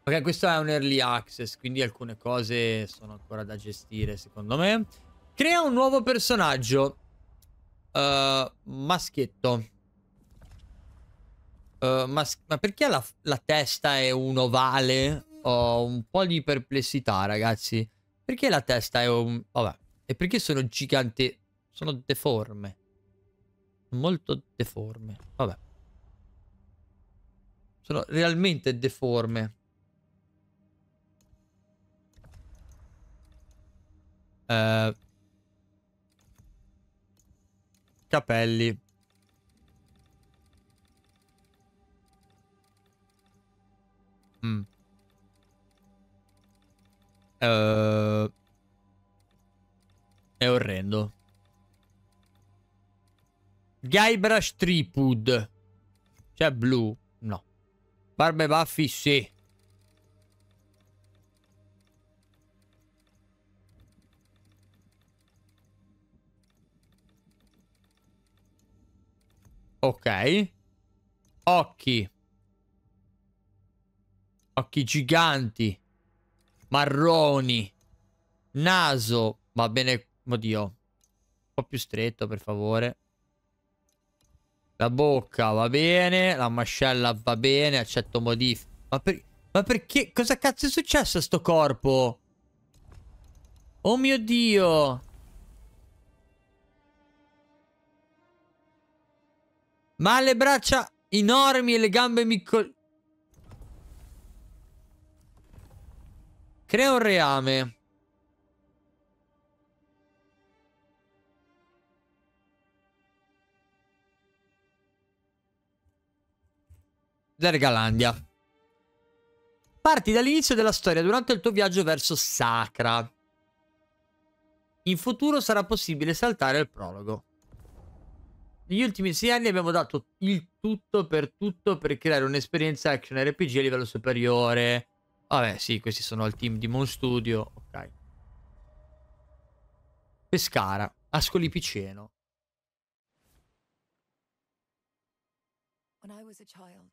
Ok, questo è un early access, quindi alcune cose sono ancora da gestire, secondo me. Crea un nuovo personaggio. Maschietto. Ma perché la testa è un ovale? Ho un po' di perplessità, ragazzi. Perché la testa è un... Vabbè. E perché sono gigante... Sono deforme. Molto deforme. Vabbè. Sono realmente deforme. Eh, capelli. Mm. Eh, è orrendo. Guybrush Threepwood. Cioè blu. No. Barba e baffi sì. Ok. Occhi. Occhi giganti. Marroni. Naso. Va bene. Oddio. Un po' più stretto, per favore. La bocca va bene. La mascella va bene. Accetto modifiche. Ma perché? Cosa cazzo è successo a sto corpo? Oh mio Dio. Ma ha le braccia enormi e le gambe Crea un reame. Vergalandia. Parti dall'inizio della storia durante il tuo viaggio verso Sacra. In futuro sarà possibile saltare il prologo. Negli ultimi 6 anni abbiamo dato il tutto per creare un'esperienza action RPG a livello superiore. Vabbè, sì, questi sono il team di Moon Studio. Ok. Pescara, Ascoli Piceno. When I was a child.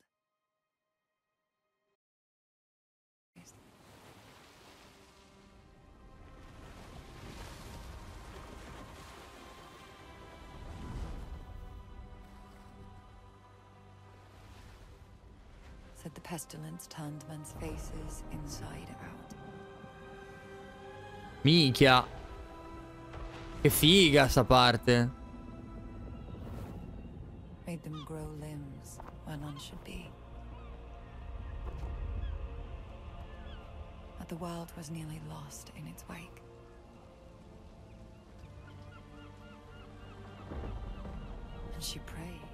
Said the pestilence turned men's faces inside out. Minchia. Che figa sta parte. Made them grow limbs where none should be. But the world was nearly lost in its wake. And she prayed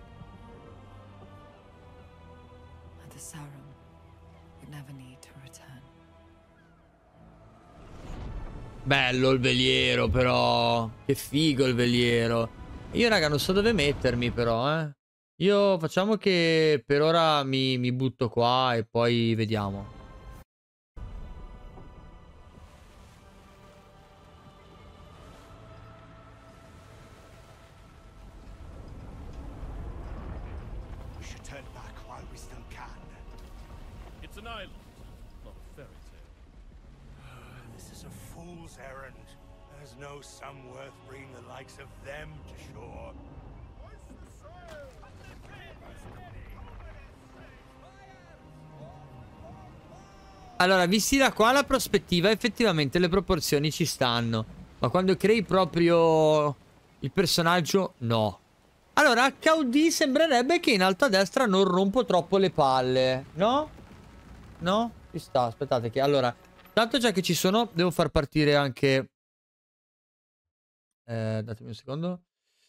that the Sauron would never need to return. Bello il veliero, però. Che figo il veliero. Io, raga, non so dove mettermi, però, eh. Io facciamo che per ora mi butto qua e poi vediamo. We should turn back while we still can. It's an island, not a fairy tale. This is a fool's errand. There's no sum worth bringing the likes of them to shore. Allora, visti da qua la prospettiva, effettivamente le proporzioni ci stanno. Ma quando crei proprio il personaggio, no. Allora, HUD sembrerebbe che in alto a destra non rompo troppo le palle. No? No? Ci sta, aspettate che... Allora, tanto già che ci sono, devo far partire anche... datemi un secondo.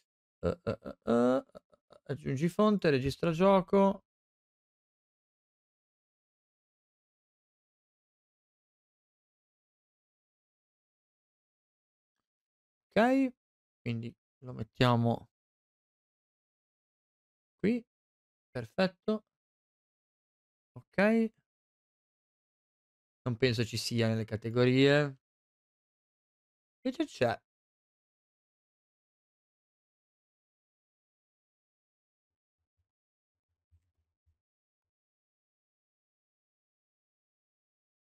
Aggiungi fonte, registra gioco. Ok, quindi lo mettiamo qui. Perfetto. Ok. Non penso ci sia nelle categorie. Che c'è?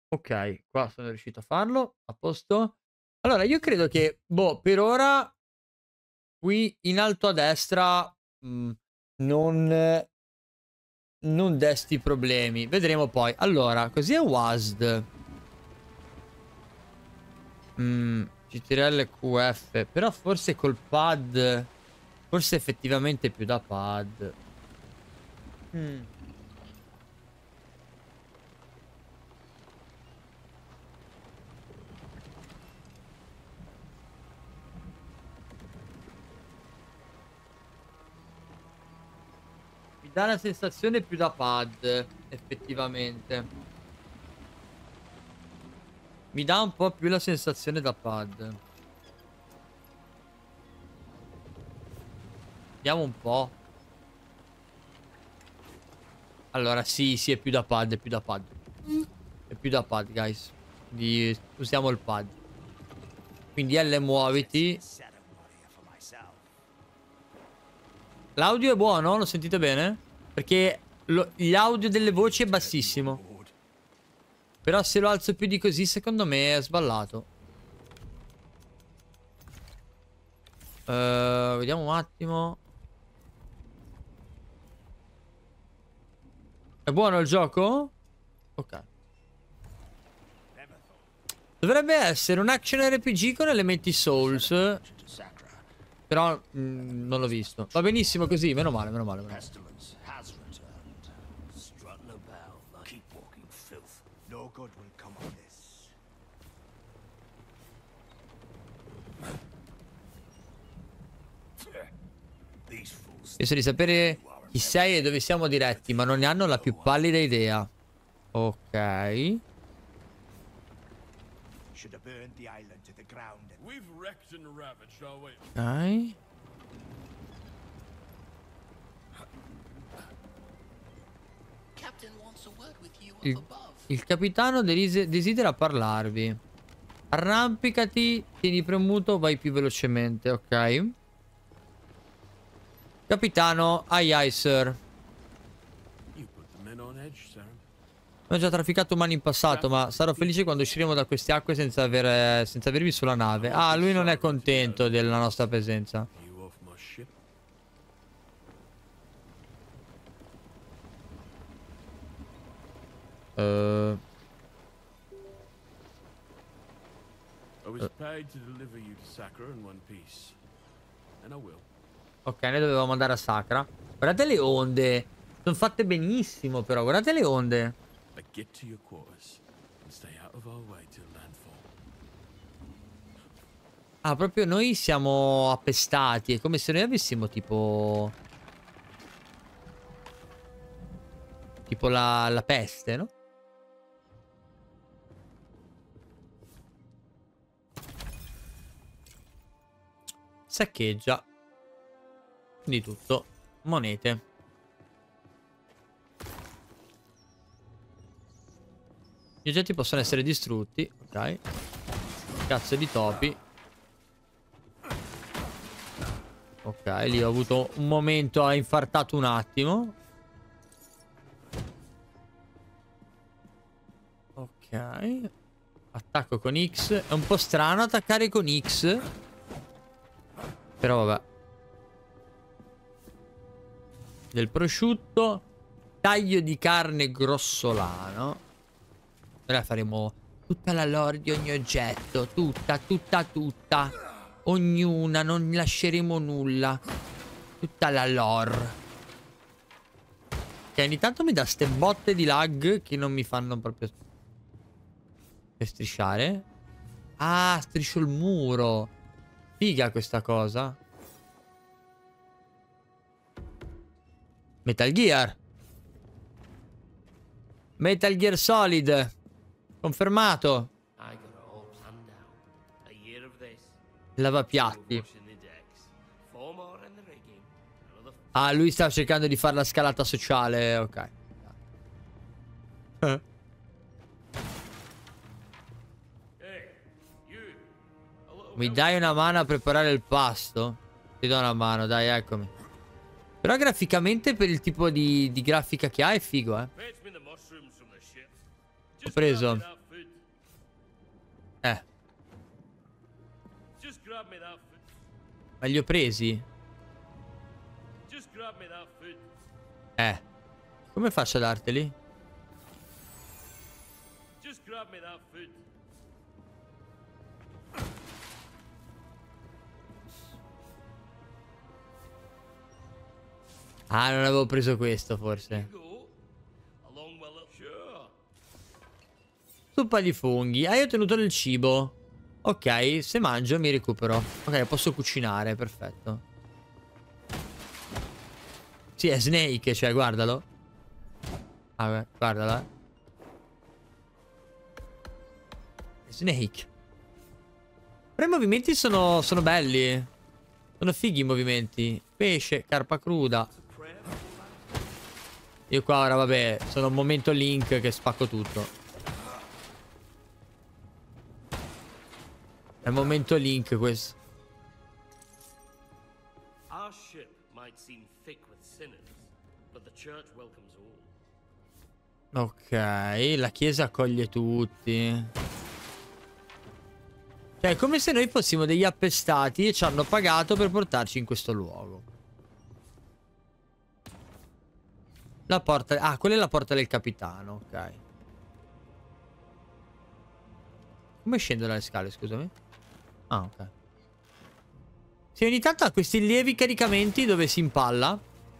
Ok, qua sono riuscito a farlo. A posto. Allora, io credo che, boh, per ora, qui in alto a destra, non, non desti problemi. Vedremo poi. Allora, così è WASD. CTRL QF. Però forse col pad. Forse effettivamente più da pad. Mi dà la sensazione più da pad. Effettivamente. Mi dà un po' più la sensazione da pad. Vediamo un po'. Allora, sì, sì, è più da pad, è più da pad. È più da pad, guys. Quindi usiamo il pad. Quindi L, muoviti. L'audio è buono? Lo sentite bene? Perché l'audio delle voci è bassissimo. Però se lo alzo più di così, secondo me è sballato. Vediamo un attimo. È buono il gioco? Ok. Dovrebbe essere un action RPG con elementi Souls. Però non l'ho visto. Va benissimo così, meno male, meno male. Meno male. Penso di sapere chi sei e dove siamo diretti, ma non ne hanno la più pallida idea. Ok. Ok. Il capitano desidera parlarvi. Arrampicati, tieni premuto, vai più velocemente, ok? Capitano, aye aye sir. Ho già trafficato umani in passato, ma sarò felice quando usciremo da queste acque senza avervi sulla nave. Ah, lui non è contento della nostra presenza. Ok, noi dovevamo andare a Sacra. Guardate le onde. Sono fatte benissimo, però. Guardate le onde. Ah, proprio noi siamo appestati. È come se noi avessimo tipo... Tipo la peste, no? Saccheggia. Di tutto. Monete. Gli oggetti possono essere distrutti. Ok. Cazzo di topi. Ok, lì ho avuto un momento, ha infartato un attimo. Ok. Attacco con X. È un po' strano attaccare con X. Però vabbè. Del prosciutto. Taglio di carne grossolano. Ora faremo tutta la lore di ogni oggetto. Tutta, tutta, tutta. Ognuna, non lasceremo nulla. Tutta la lore. Che ogni tanto mi dà ste botte di lag che non mi fanno proprio per strisciare. Ah, striscio il muro. Figa questa cosa. Metal Gear. Metal Gear Solid. Confermato. Lavapiatti. Ah, lui sta cercando di fare la scalata sociale. Ok. Mi dai una mano a preparare il pasto? Ti do una mano, dai, eccomi. Però graficamente, per il tipo di grafica che ha, è figo, eh. Ho preso grab me that food. Ma li ho presi? Just grab me that food. Come faccio a darteli? Just grab me that food. Ah, non avevo preso questo forse. Go. Along with it. Sure. Zuppa di funghi. Ah, io ho tenuto del cibo. Ok, se mangio mi recupero. Ok, posso cucinare, perfetto. Sì, è Snake, cioè, guardalo. Ah, beh, guardala. È Snake. Però i movimenti sono belli. Sono fighi i movimenti. Pesce, carpa cruda. Io qua ora, vabbè, sono un momento Link che spacco tutto. È il momento Link questo. Our ship might seem thick with sinners, but the church welcomes all. Ok, la chiesa accoglie tutti. Cioè, è come se noi fossimo degli appestati e ci hanno pagato per portarci in questo luogo. La porta... Ah, quella è la porta del capitano, ok. Come scendo dalle scale, scusami? Ah, ok. Sì, ogni tanto ha questi lievi caricamenti dove si impalla.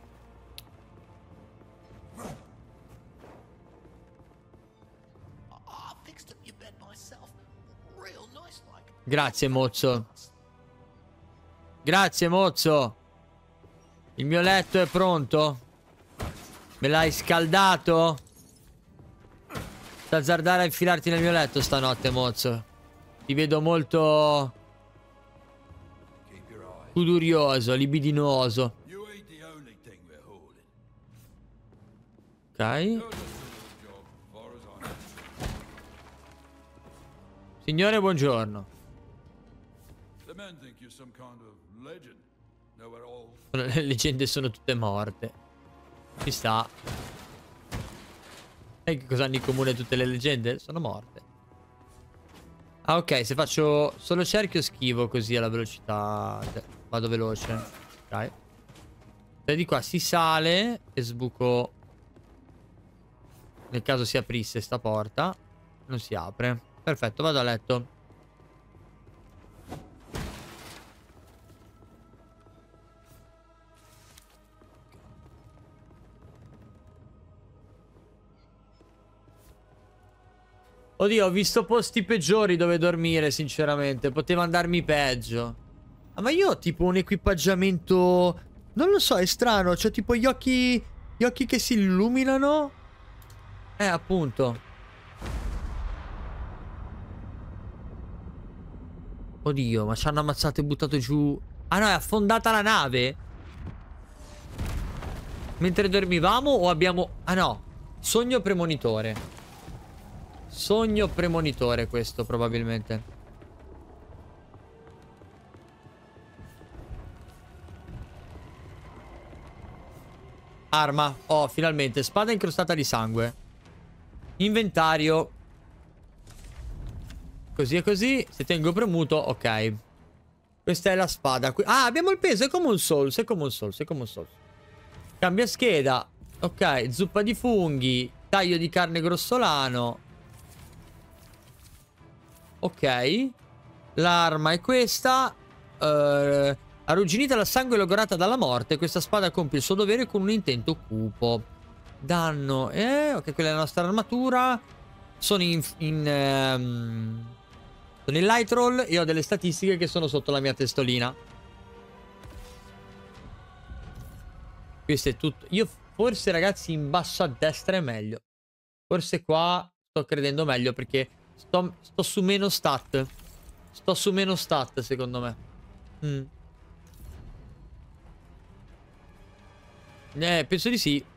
Grazie, mozzo. Grazie, mozzo. Il mio letto è pronto? Me l'hai scaldato? T'azzardare a infilarti nel mio letto stanotte, mozzo. Ti vedo molto curioso, libidinoso. Ok. Signore, buongiorno. Le leggende sono tutte morte. Ci sta. E che cosa hanno in comune tutte le leggende? Sono morte. Ah, ok, se faccio solo cerchio schivo così alla velocità. Cioè, vado veloce. Ok. E di qua si sale e sbuco. Nel caso si aprisse sta porta. Non si apre. Perfetto, vado a letto. Oddio, ho visto posti peggiori dove dormire, sinceramente. Poteva andarmi peggio. Ah, ma io ho tipo un equipaggiamento... Non lo so, è strano. C'ho tipo gli occhi... Gli occhi che si illuminano. Appunto. Oddio, ma ci hanno ammazzato e buttato giù... Ah no, è affondata la nave? Mentre dormivamo o abbiamo... Ah no, sogno premonitore. Sogno premonitore questo, probabilmente. Arma. Oh, finalmente. Spada incrostata di sangue. Inventario. Così e così. Se tengo premuto, ok. Questa è la spada. Ah, abbiamo il peso. È come un Souls. È come un Souls. È come un Souls. Cambia scheda. Ok. Zuppa di funghi. Taglio di carne grossolano. Ok. L'arma è questa. Arrugginita dal sangue e logorata dalla morte, questa spada compie il suo dovere con un intento cupo. Danno. Ok, quella è la nostra armatura. Sono in light roll e ho delle statistiche che sono sotto la mia testolina. Questo è tutto. Io forse, ragazzi, in basso a destra è meglio. Forse qua sto credendo meglio perché sto su meno stat. Sto su meno stat, secondo me. Penso di sì.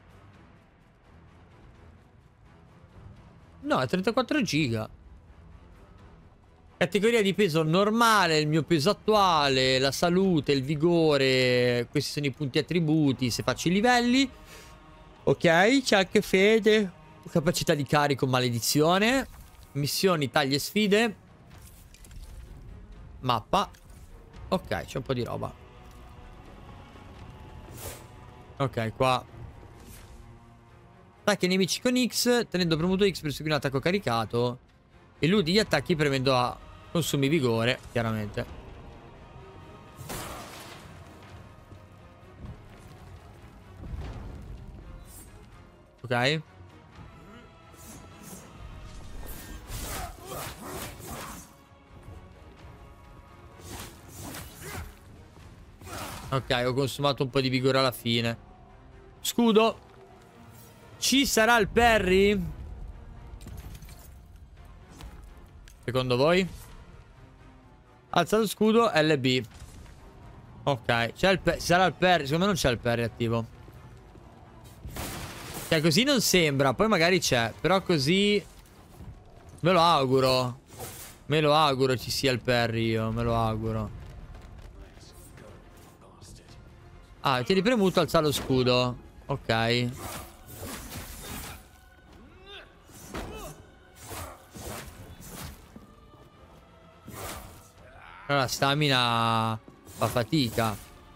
No, è 34 giga. Categoria di peso normale, il mio peso attuale, la salute, il vigore. Questi sono i punti attributi se faccio i livelli. Ok, c'è anche fede. Capacità di carico, maledizione. Missioni, taglie, sfide. Mappa. Ok, c'è un po' di roba. Ok, qua. Attacchi i nemici con X, tenendo premuto X per seguire un attacco caricato. Eludi gli attacchi premendo A. Consumi vigore, chiaramente. Ok. Ok, ho consumato un po' di vigore alla fine. Scudo. Ci sarà il parry? Secondo voi? Alza lo scudo, LB. Ok, sarà il parry. Secondo me non c'è il parry attivo. Cioè, così non sembra. Poi magari c'è. Però così... Me lo auguro. Me lo auguro ci sia il parry io. Me lo auguro. Ah, tieni premuto, alza lo scudo. Ok. Allora, la stamina fa fatica.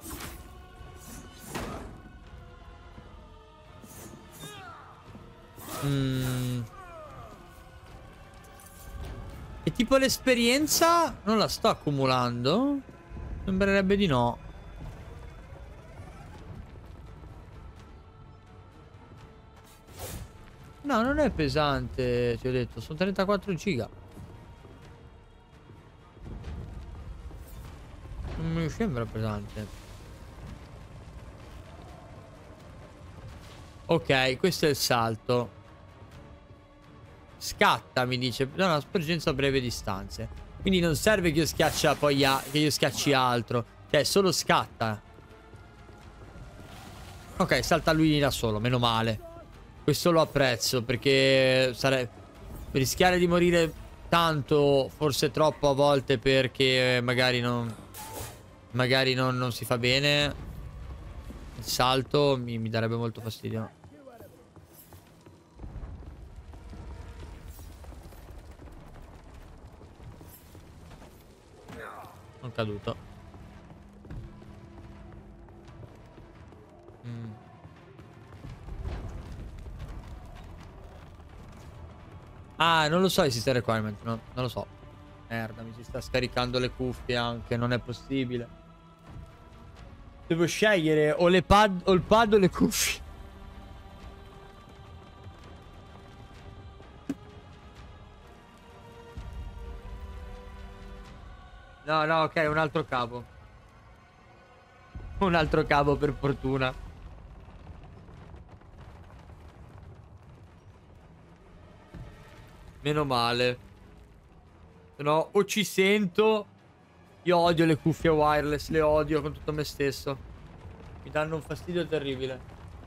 E tipo l'esperienza non la sto accumulando? Sembrerebbe di no. No, non è pesante, ti ho detto, sono 34 giga. Non mi sembra pesante. Ok, questo è il salto. Scatta, mi dice. No, una sporgenza a breve distanze. Quindi non serve che io schiaccia poi che io schiacci altro. Cioè, solo scatta. Ok, salta lui da solo, meno male. Questo lo apprezzo perché rischiare di morire tanto, forse troppo a volte perché magari non si fa bene. Il salto mi darebbe molto fastidio. Sono caduto. Ah, non lo so il system requirement, no, non lo so. Merda, mi si sta scaricando le cuffie anche, non è possibile. Devo scegliere o il pad o le cuffie. No, no, ok, un altro cavo. Un altro cavo per fortuna. Meno male. No, o ci sento. Io odio le cuffie wireless, le odio con tutto me stesso. Mi danno un fastidio terribile.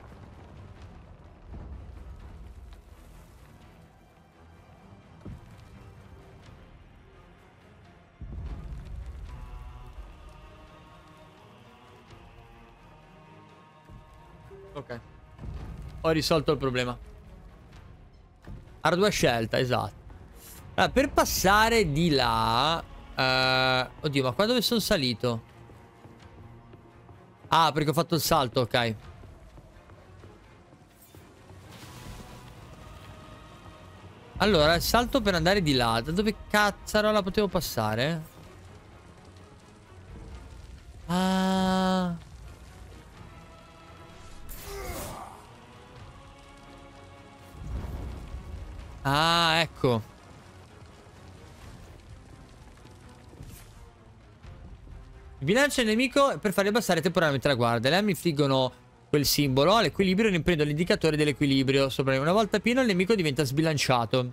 Ok. Ho risolto il problema. Ardua scelta, esatto. Allora, per passare di là... oddio, ma qua dove sono salito? Ah, perché ho fatto il salto, ok. Allora, il salto per andare di là. Da dove cazzarola potevo passare? Ah... Ah, ecco. Bilancia il nemico per farli abbassare temporaneamente la guardia. Le armi infliggono quel simbolo all'equilibrio e riprendono l'indicatore dell'equilibrio. Sopra una volta pieno il nemico diventa sbilanciato.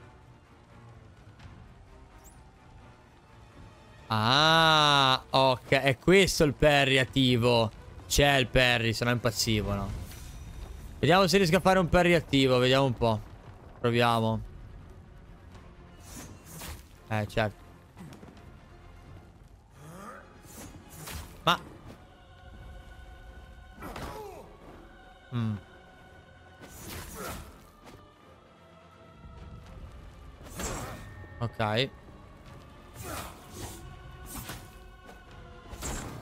Ah, ok. È questo il parry attivo. C'è il parry, se no impazzivo, no? Vediamo se riesco a fare un parry attivo. Vediamo un po'. Proviamo. Certo. Ma... Ok.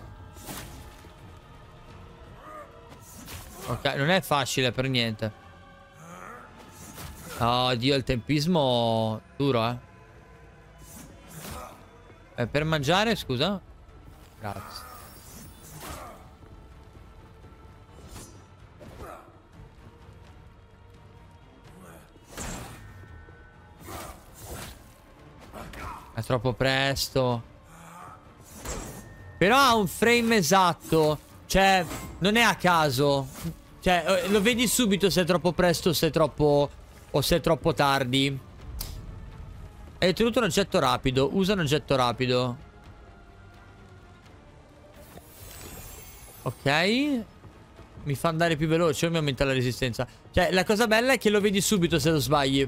Ok, non è facile per niente. Oh, Dio, il tempismo duro, eh. Per mangiare, scusa? Grazie. È troppo presto. Però ha un frame esatto. Cioè, non è a caso. Cioè, lo vedi subito se è troppo presto o se è troppo... o se è troppo tardi. Hai ottenuto un oggetto rapido. Usa un oggetto rapido. Ok. Mi fa andare più veloce o mi aumenta la resistenza? Cioè, la cosa bella è che lo vedi subito se lo sbagli.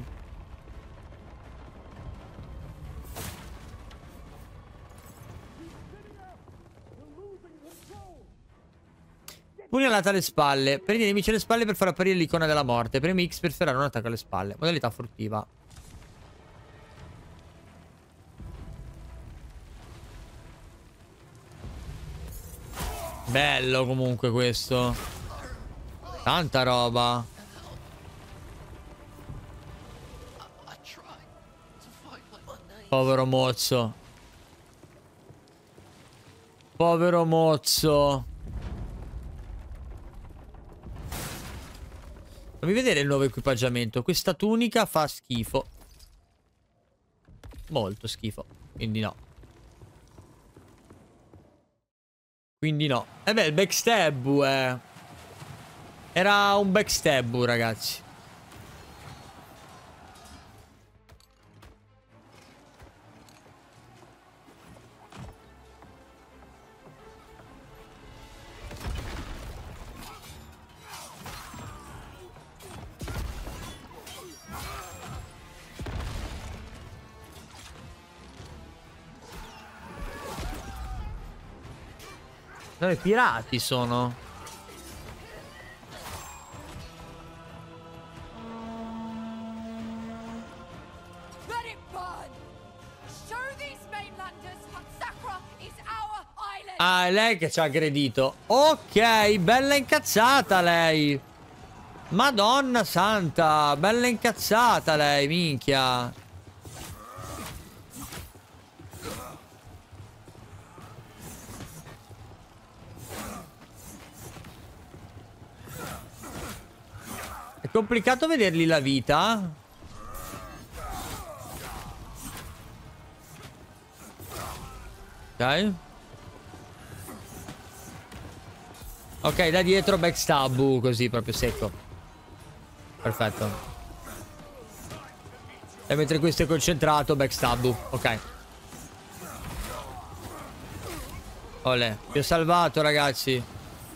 Pugnalata alle spalle. Prendi i nemici alle spalle per far apparire l'icona della morte. Premi X per ferrare un attacco alle spalle. Modalità furtiva. Bello comunque questo. Tanta roba. Povero mozzo. Povero mozzo. Fammi vedere il nuovo equipaggiamento. Questa tunica fa schifo. Molto schifo. Quindi no. Quindi no. Eh beh, il backstab, Era un backstab, ragazzi. No, i pirati sono. Let it burn! Show these mainlanders what Sakra is our island! Ah, è lei che ci ha aggredito. Ok, bella incazzata lei. Madonna santa, bella incazzata lei, minchia. È complicato vedergli la vita. Ok. Ok, da dietro backstab, così proprio secco. Perfetto. E mentre questo è concentrato, backstab. Ok. Olè, vi ho salvato, ragazzi.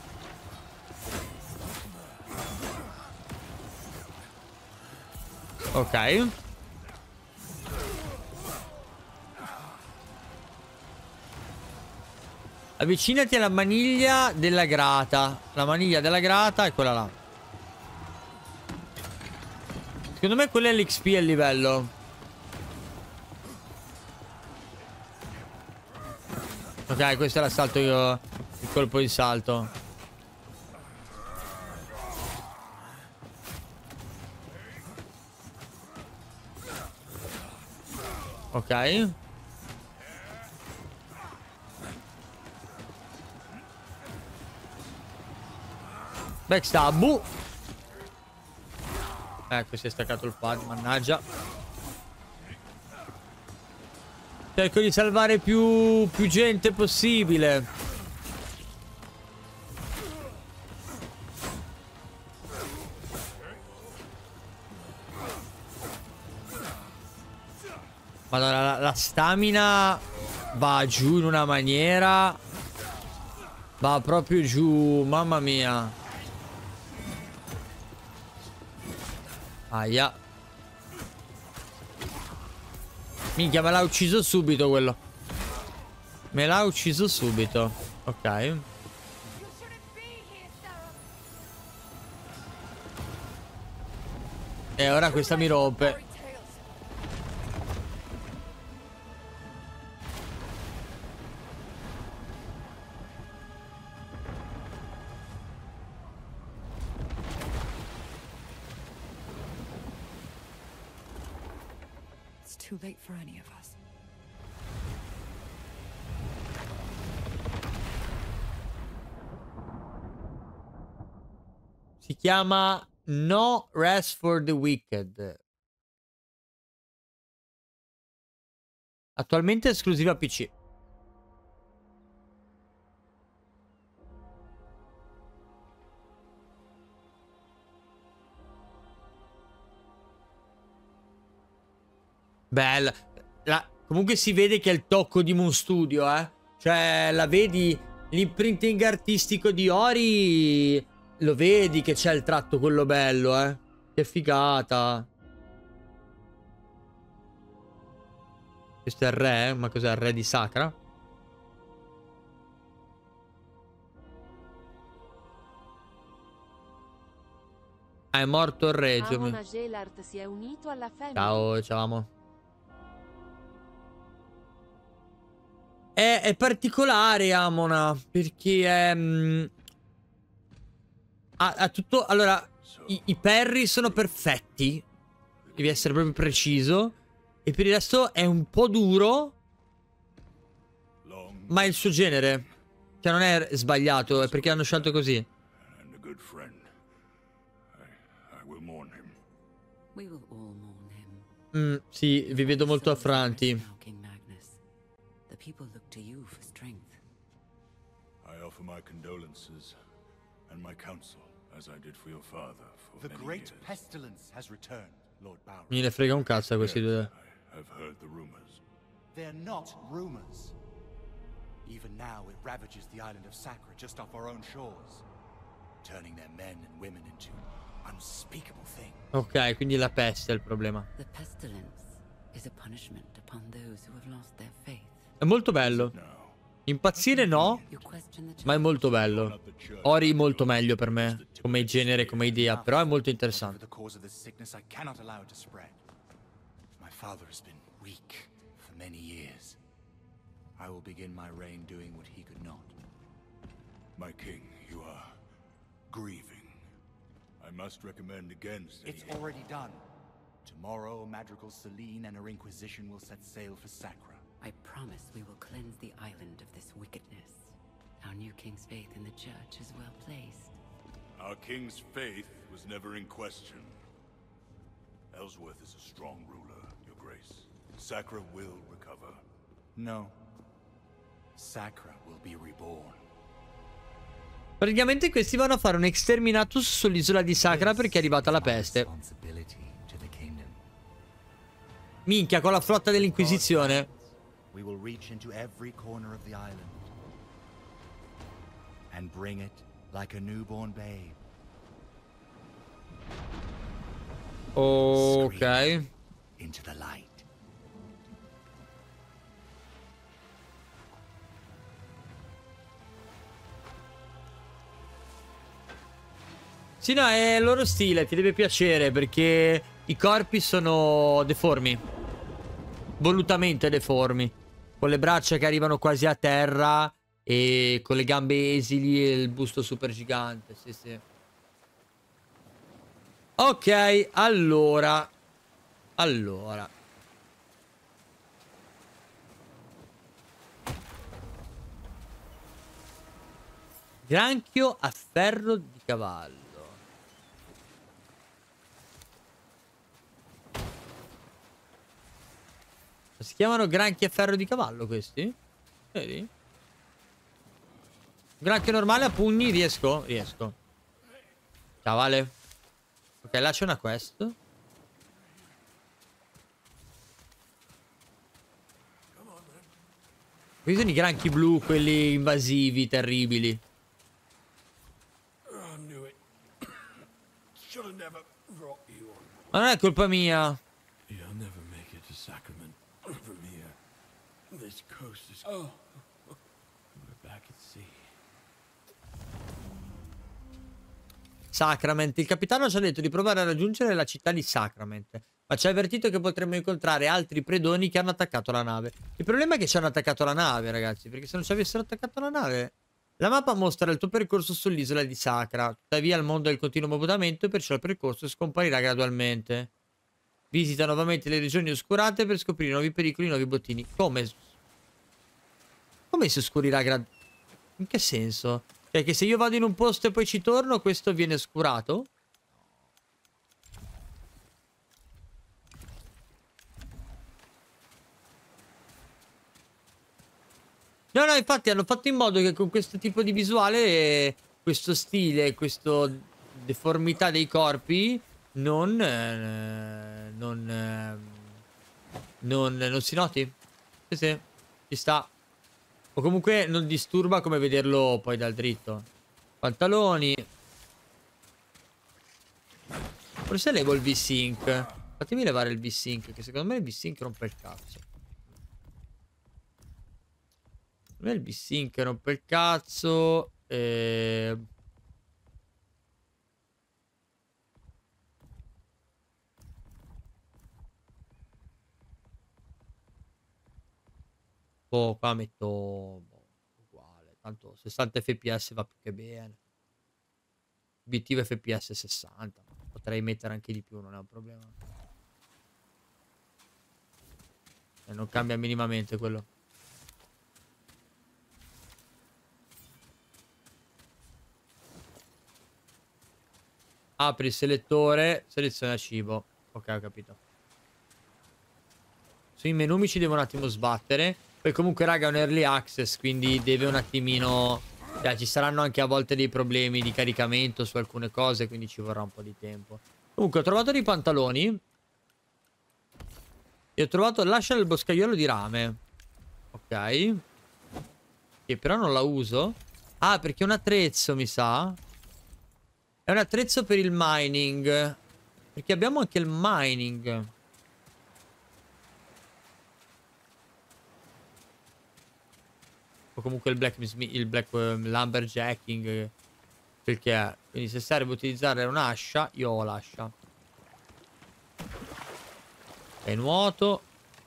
Ok. Avvicinati alla maniglia della grata. La maniglia della grata è quella là. Secondo me quello è l'XP al livello. Ok, questo era salto io. Il colpo di salto. Ok. Backstab. Ecco, si è staccato il pad, mannaggia. Cerco di salvare più gente possibile. Madonna, la stamina va giù in una maniera. Va proprio giù, mamma mia. Aia. Minchia, me l'ha ucciso subito quello. Me l'ha ucciso subito. Ok. E ora questa mi rompe. too late for any of us. Si chiama No Rest for the Wicked. Attualmente esclusiva PC. Bella. Comunque si vede che è il tocco di Moon Studio, eh. Cioè, la vedi, l'imprinting artistico di Ori, lo vedi che c'è il tratto quello bello, eh. Che figata. Questo è il re, ma cos'è il re di Sacra? Ah, è morto il re. Amon Gelart si è unito alla femmina. Ciao, ciao amo. È particolare Amona, perché ha tutto... Allora, i parry sono perfetti. Devi essere proprio preciso. E per il resto è un po' duro, ma è il suo genere. Cioè non è sbagliato, è perché hanno scelto così. Sì, vi vedo molto affranti. The people look to you for strength. I offer my condolences and my counsel, as I did for your father for The many great years. pestilence has returned, Lord Balrog. Me ne frega un cazzo a questi due. I have heard the rumors. They're not rumors. Even now, it ravages the island of Sacra just off our own shores, turning their men and women into unspeakable things. Ok, quindi la peste è il problema. The pestilence is a punishment upon those who have lost their faith. È molto bello. Impazzire no, You question the ma è molto bello. Ori molto meglio per me, come genere, come idea, però è molto For interessante. the cause of this sickness, I cannot allow it to spread. My father has been weak for many years. I will begin my reign doing what he could not. My king, you are grieving. I must recommend against It's any... already done. Tomorrow, Madrigal Celine and her Inquisition will set sail for Sacra. I promise we will cleanse the island of this wickedness. Our new king's faith in the church is well placed. Our king's faith was never in question. Ellsworth is a strong ruler, your grace. Sacra will recover. No. Sacra will be reborn. Praticamente questi vanno a fare un exterminatus sull'isola di Sacra perché è arrivata la peste. Responsibility to the kingdom. Minchia, con la flotta dell'Inquisizione. We will reach into every corner of the island and bring it like a newborn babe. Ok. Into the light. Sì, no, è il loro stile, ti deve piacere perché i corpi sono deformi. Volutamente deformi. Con le braccia che arrivano quasi a terra e con le gambe esili e il busto super gigante. Sì, sì. Ok, allora. Granchio a ferro di cavallo. Si chiamano granchi a ferro di cavallo questi? Vedi? Granchio normale a pugni riesco? Riesco. Ciao Vale. Ok, là c'è una quest. Questi sono i granchi blu, quelli invasivi, terribili. Ma non è colpa mia. You'll never make it to Sacrament from here. This coast is... Oh. We're back at sea. Sacrament. Il capitano ci ha detto di provare a raggiungere la città di Sacrament, ma ci ha avvertito che potremmo incontrare altri predoni che hanno attaccato la nave. Il problema è che ci hanno attaccato la nave, ragazzi, perché se non ci avessero attaccato la nave... La mappa mostra il tuo percorso sull'isola di Sacra. Tuttavia il mondo è in continuo mutamento e perciò il percorso scomparirà gradualmente. Visita nuovamente le regioni oscurate per scoprire nuovi pericoli, nuovi bottini. Come? Come si oscurirà in che senso? Cioè che se io vado in un posto e poi ci torno, questo viene oscurato? No, no, infatti hanno fatto in modo che con questo tipo di visuale, questo stile, questa deformità dei corpi non si noti. Sì, sì, ci sta. O comunque non disturba come vederlo poi dal dritto. Pantaloni. Forse levo il V-Sync. Fatemi levare il V-Sync, che secondo me il V-Sync rompe il cazzo. Secondo me il V-Sync rompe il cazzo. Oh, qua metto uguale. Tanto 60 fps va più che bene. Obiettivo fps 60. Potrei mettere anche di più, non è un problema. E non cambia minimamente quello. Apri il selettore, seleziona cibo. Ok, ho capito. Sui menu mi ci devo un attimo sbattere. Poi comunque raga è un early access, quindi deve un attimino... Cioè, ci saranno anche a volte dei problemi di caricamento su alcune cose, quindi ci vorrà un po' di tempo. Comunque ho trovato dei pantaloni. E ho trovato l'ascia del boscaiolo di rame. Ok. Che però non la uso. Ah, perché è un attrezzo, mi sa. È un attrezzo per il mining. Perché abbiamo anche il mining. O comunque il black lumberjacking. Quel che è. Quindi se serve utilizzare un'ascia, io ho l'ascia. E nuoto.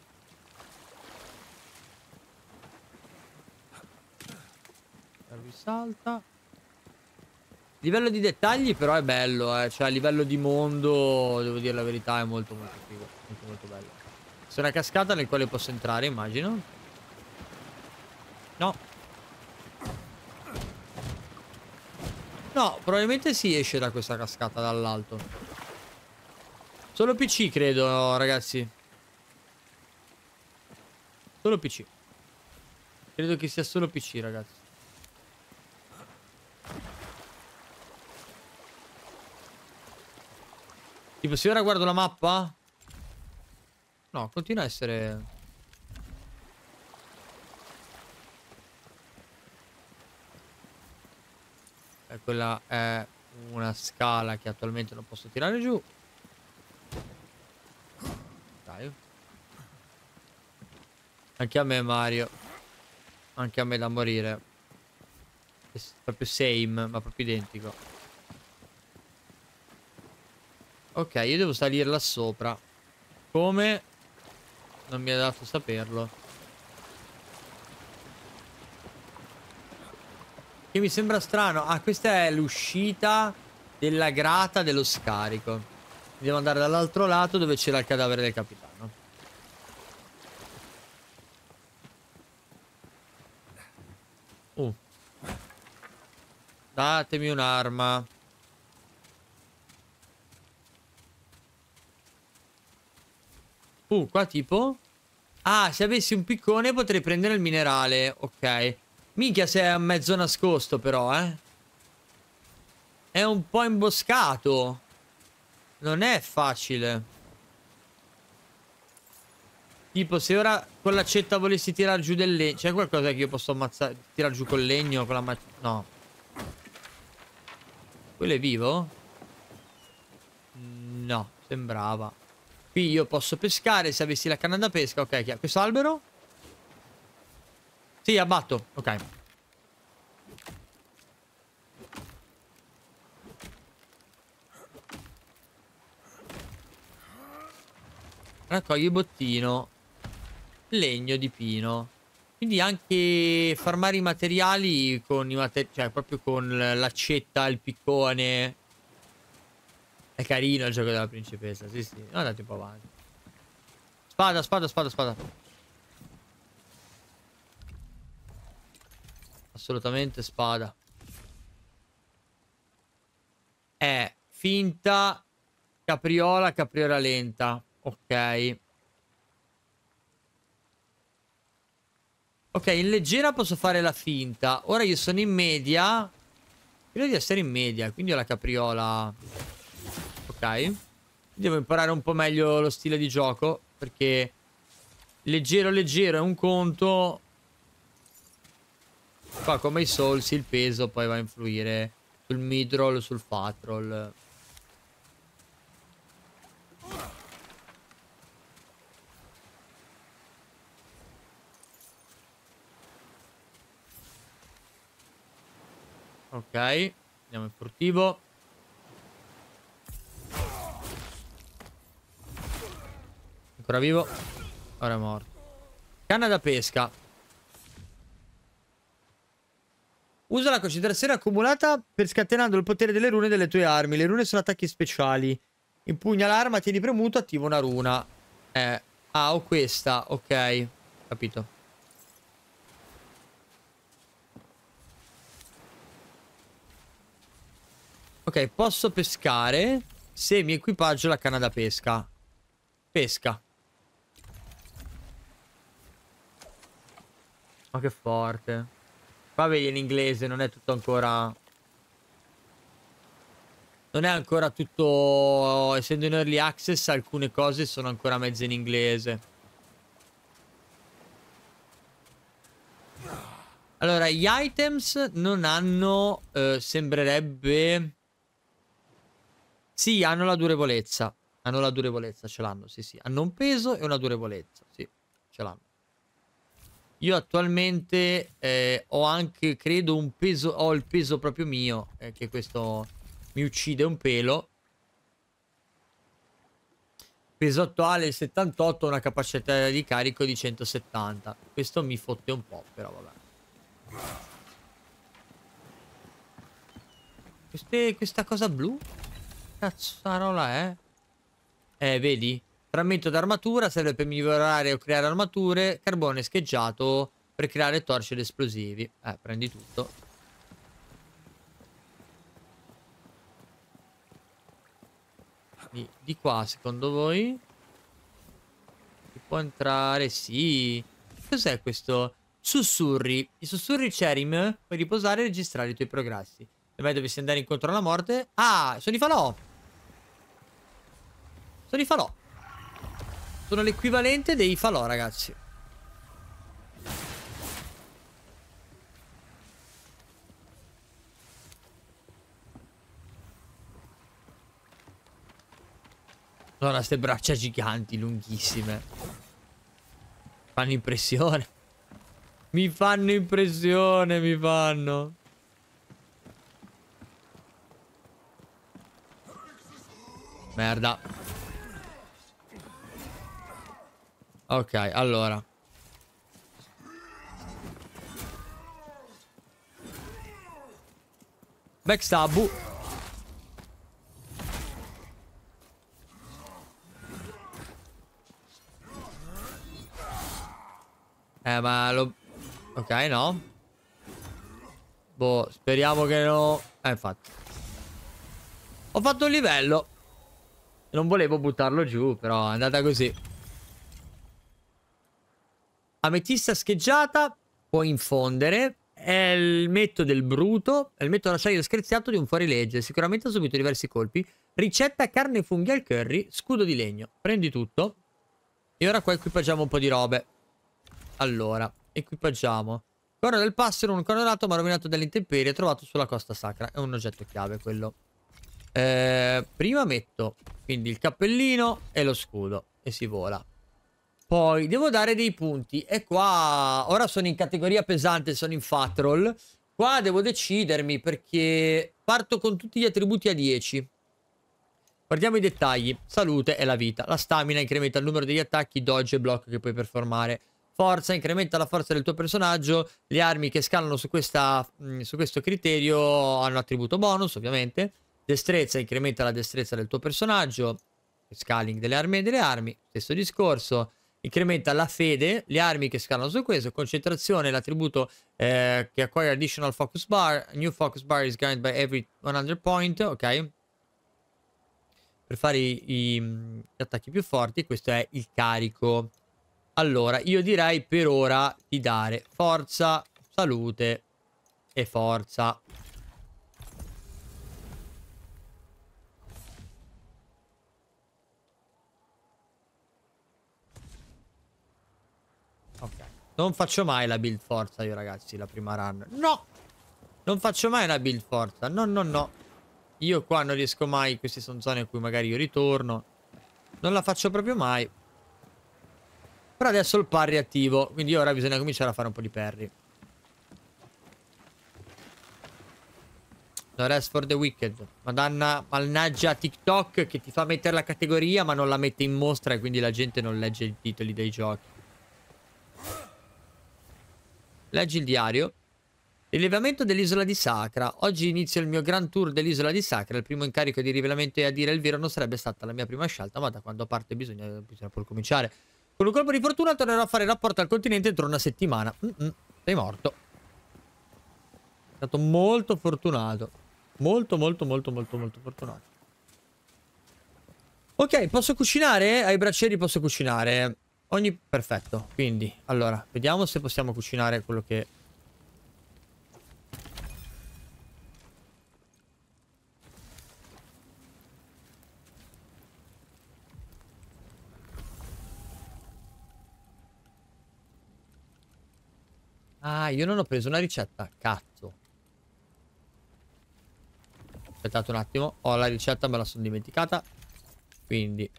Salta. Livello di dettagli però è bello, cioè a livello di mondo, devo dire la verità, è molto molto figo, molto molto bello. C'è una cascata nel quale posso entrare, immagino. No. No, probabilmente si esce da questa cascata dall'alto. Solo PC credo, ragazzi. Solo PC. Credo che sia solo PC, ragazzi. Tipo, se ora guardo la mappa... No, continua a essere... quella è una scala che attualmente non posso tirare giù. Dai. Anche a me, Mario. Anche a me da morire. È proprio same, ma proprio identico. Ok, io devo salire là sopra. Come? Non mi ha dato saperlo. Che mi sembra strano. Ah, questa è l'uscita della grata dello scarico. Devo andare dall'altro lato dove c'era il cadavere del capitano. Datemi un'arma. Qua tipo... Ah, se avessi un piccone potrei prendere il minerale. Ok. Minchia se è mezzo nascosto però, È un po' imboscato. Non è facile. Tipo se ora con l'accetta volessi tirare giù del legno. C'è qualcosa che io posso ammazzare? Tirare giù col legno? Con la no. Quello è vivo? No, sembrava. Qui io posso pescare se avessi la canna da pesca. Ok, questo albero? Sì, abbatto. Ok. Raccogli bottino. Legno di pino. Quindi anche farmare i materiali con i materiali, cioè proprio con l'accetta, il piccone. È carino il gioco della principessa, sì sì. Andate un po' avanti. Spada, spada, spada, spada. Assolutamente spada. Finta. Capriola, capriola lenta. Ok. Ok, in leggera posso fare la finta. Ora io sono in media. Credo di essere in media, quindi ho la capriola. Ok. Devo imparare un po' meglio lo stile di gioco, perché leggero leggero è un conto. Qua come i Souls il peso poi va a influire sul midroll, sul fatroll. Ok, andiamo in furtivo. Ancora vivo. Ora è morto. Canna da pesca. Usa la concentrazione accumulata per scatenando il potere delle rune delle tue armi. Le rune sono attacchi speciali. Impugna l'arma, tieni premuto, attiva una runa. Ah, ho questa. Ok, capito. Ok, posso pescare se mi equipaggio la canna da pesca. Pesca. Ma che forte. Qua vedi in inglese, non è tutto ancora... Non è ancora tutto... Essendo in early access, alcune cose sono ancora mezze in inglese. Allora, gli items non hanno... sembrerebbe... Sì, hanno la durevolezza. Hanno la durevolezza, ce l'hanno, sì sì. Hanno un peso e una durevolezza, sì, ce l'hanno. Io attualmente ho anche, credo, un peso... Ho il peso proprio mio, che questo mi uccide un pelo. Peso attuale 78, una capacità di carico di 170. Questo mi fotte un po', però vabbè. Questa cosa blu? Cazzarola è? Vedi? Frammento d'armatura serve per migliorare o creare armature. Carbone scheggiato per creare torce ed esplosivi. Prendi tutto. Di qua, secondo voi? Si può entrare? Sì. Cos'è questo? Sussurri. I sussurri Cherim. Puoi riposare e registrare i tuoi progressi. Se mai dovessi andare incontro alla morte... Ah, sono i falò. Sono i falò. Sono l'equivalente dei falò, ragazzi. Sono queste braccia giganti, lunghissime. Fanno impressione. Mi fanno impressione, mi fanno. Merda. Ok, allora. Backstab. Ma lo... Ok, no. Boh, speriamo che no... infatti. Ho fatto un livello. Non volevo buttarlo giù, però è andata così. Ametista scheggiata. Può infondere. È il metto del bruto. È il metto d'acciaio screziato di un fuorilegge. Sicuramente ha subito diversi colpi. Ricetta carne e funghi al curry. Scudo di legno. Prendi tutto. E ora qua equipaggiamo un po' di robe. Allora, equipaggiamo. Corno del passero, un corno dorato ma rovinato dalle intemperie, trovato sulla costa sacra. È un oggetto chiave quello. Prima metto quindi il cappellino e lo scudo. E si vola. Poi devo dare dei punti. E qua, ora sono in categoria pesante, sono in Fatroll. Qua devo decidermi perché parto con tutti gli attributi a 10. Guardiamo i dettagli. Salute e la vita. La stamina incrementa il numero degli attacchi, dodge e block che puoi performare. Forza incrementa la forza del tuo personaggio. Le armi che scalano su questo criterio hanno attributo bonus, ovviamente. Destrezza incrementa la destrezza del tuo personaggio. Scaling delle armi e delle armi. Stesso discorso. Incrementa la fede. Le armi che scalano su questo. Concentrazione, l'attributo che acquire additional focus bar. New focus bar is granted by every 100 point. Ok. Per fare gli attacchi più forti. Questo è il carico. Allora, io direi per ora di dare forza, salute e forza. Ok. Non faccio mai la build forza io, ragazzi, la prima run. No! Non faccio mai la build forza. No, no, no. Io qua non riesco mai. Queste sono zone in cui magari io ritorno. Non la faccio proprio mai. Però adesso il parry è attivo. Quindi ora bisogna cominciare a fare un po' di parry. No rest for the wicked. Madonna, mannaggia TikTok che ti fa mettere la categoria ma non la mette in mostra e quindi la gente non legge i titoli dei giochi. Leggi il diario. Rilevamento dell'isola di Sacra. Oggi inizio il mio grand tour dell'isola di Sacra. Il primo incarico di rivelamento e a dire il vero non sarebbe stata la mia prima scelta, ma da quando parte bisogna poi cominciare. Con un colpo di fortuna tornerò a fare rapporto al continente entro una settimana. Sei morto. È stato molto fortunato. Molto fortunato. Ok, posso cucinare? Ai braccieri posso cucinare. Perfetto. Quindi, allora, vediamo se possiamo cucinare quello che... Ah, io non ho preso una ricetta. Cazzo. Aspettate un attimo. Ho la ricetta, me la sono dimenticata. Quindi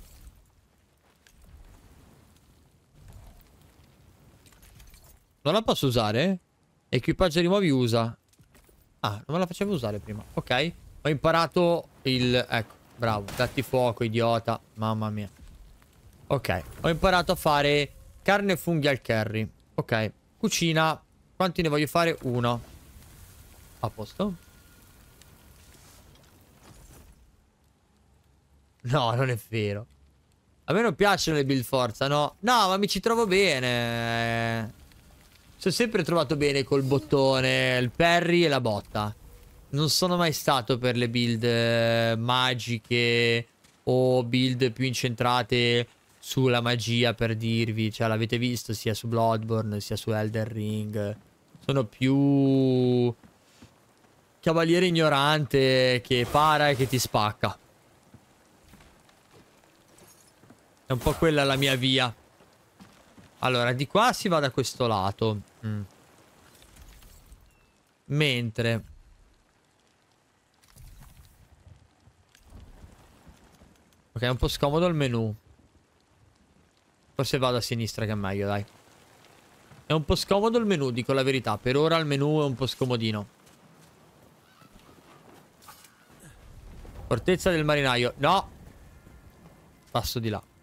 non la posso usare? Equipaggio rimuovi usa. Ah, non me la facevo usare prima. Ok. Ho imparato il... Ecco, bravo. Datti fuoco, idiota. Mamma mia. Ok. Ho imparato a fare carne e funghi al curry. Ok. Cucina. Quanti ne voglio fare? Uno. A posto. No, non è vero. A me non piacciono le build forza, no? No, ma mi ci trovo bene. Sono sempre trovato bene col bottone, il parry e la botta. Non sono mai stato per le build magiche o build più incentrate sulla magia, per dirvi. Cioè, l'avete visto sia su Bloodborne sia su Elden Ring. Sono più cavaliere ignorante che para e che ti spacca. È un po' quella la mia via. Allora, di qua si va da questo lato. Mentre... Ok, è un po' scomodo il menu. Forse vado a sinistra che è meglio, dai. È un po' scomodo il menu, dico la verità. Per ora il menu è un po' scomodino. Fortezza del marinaio. No! Passo di là.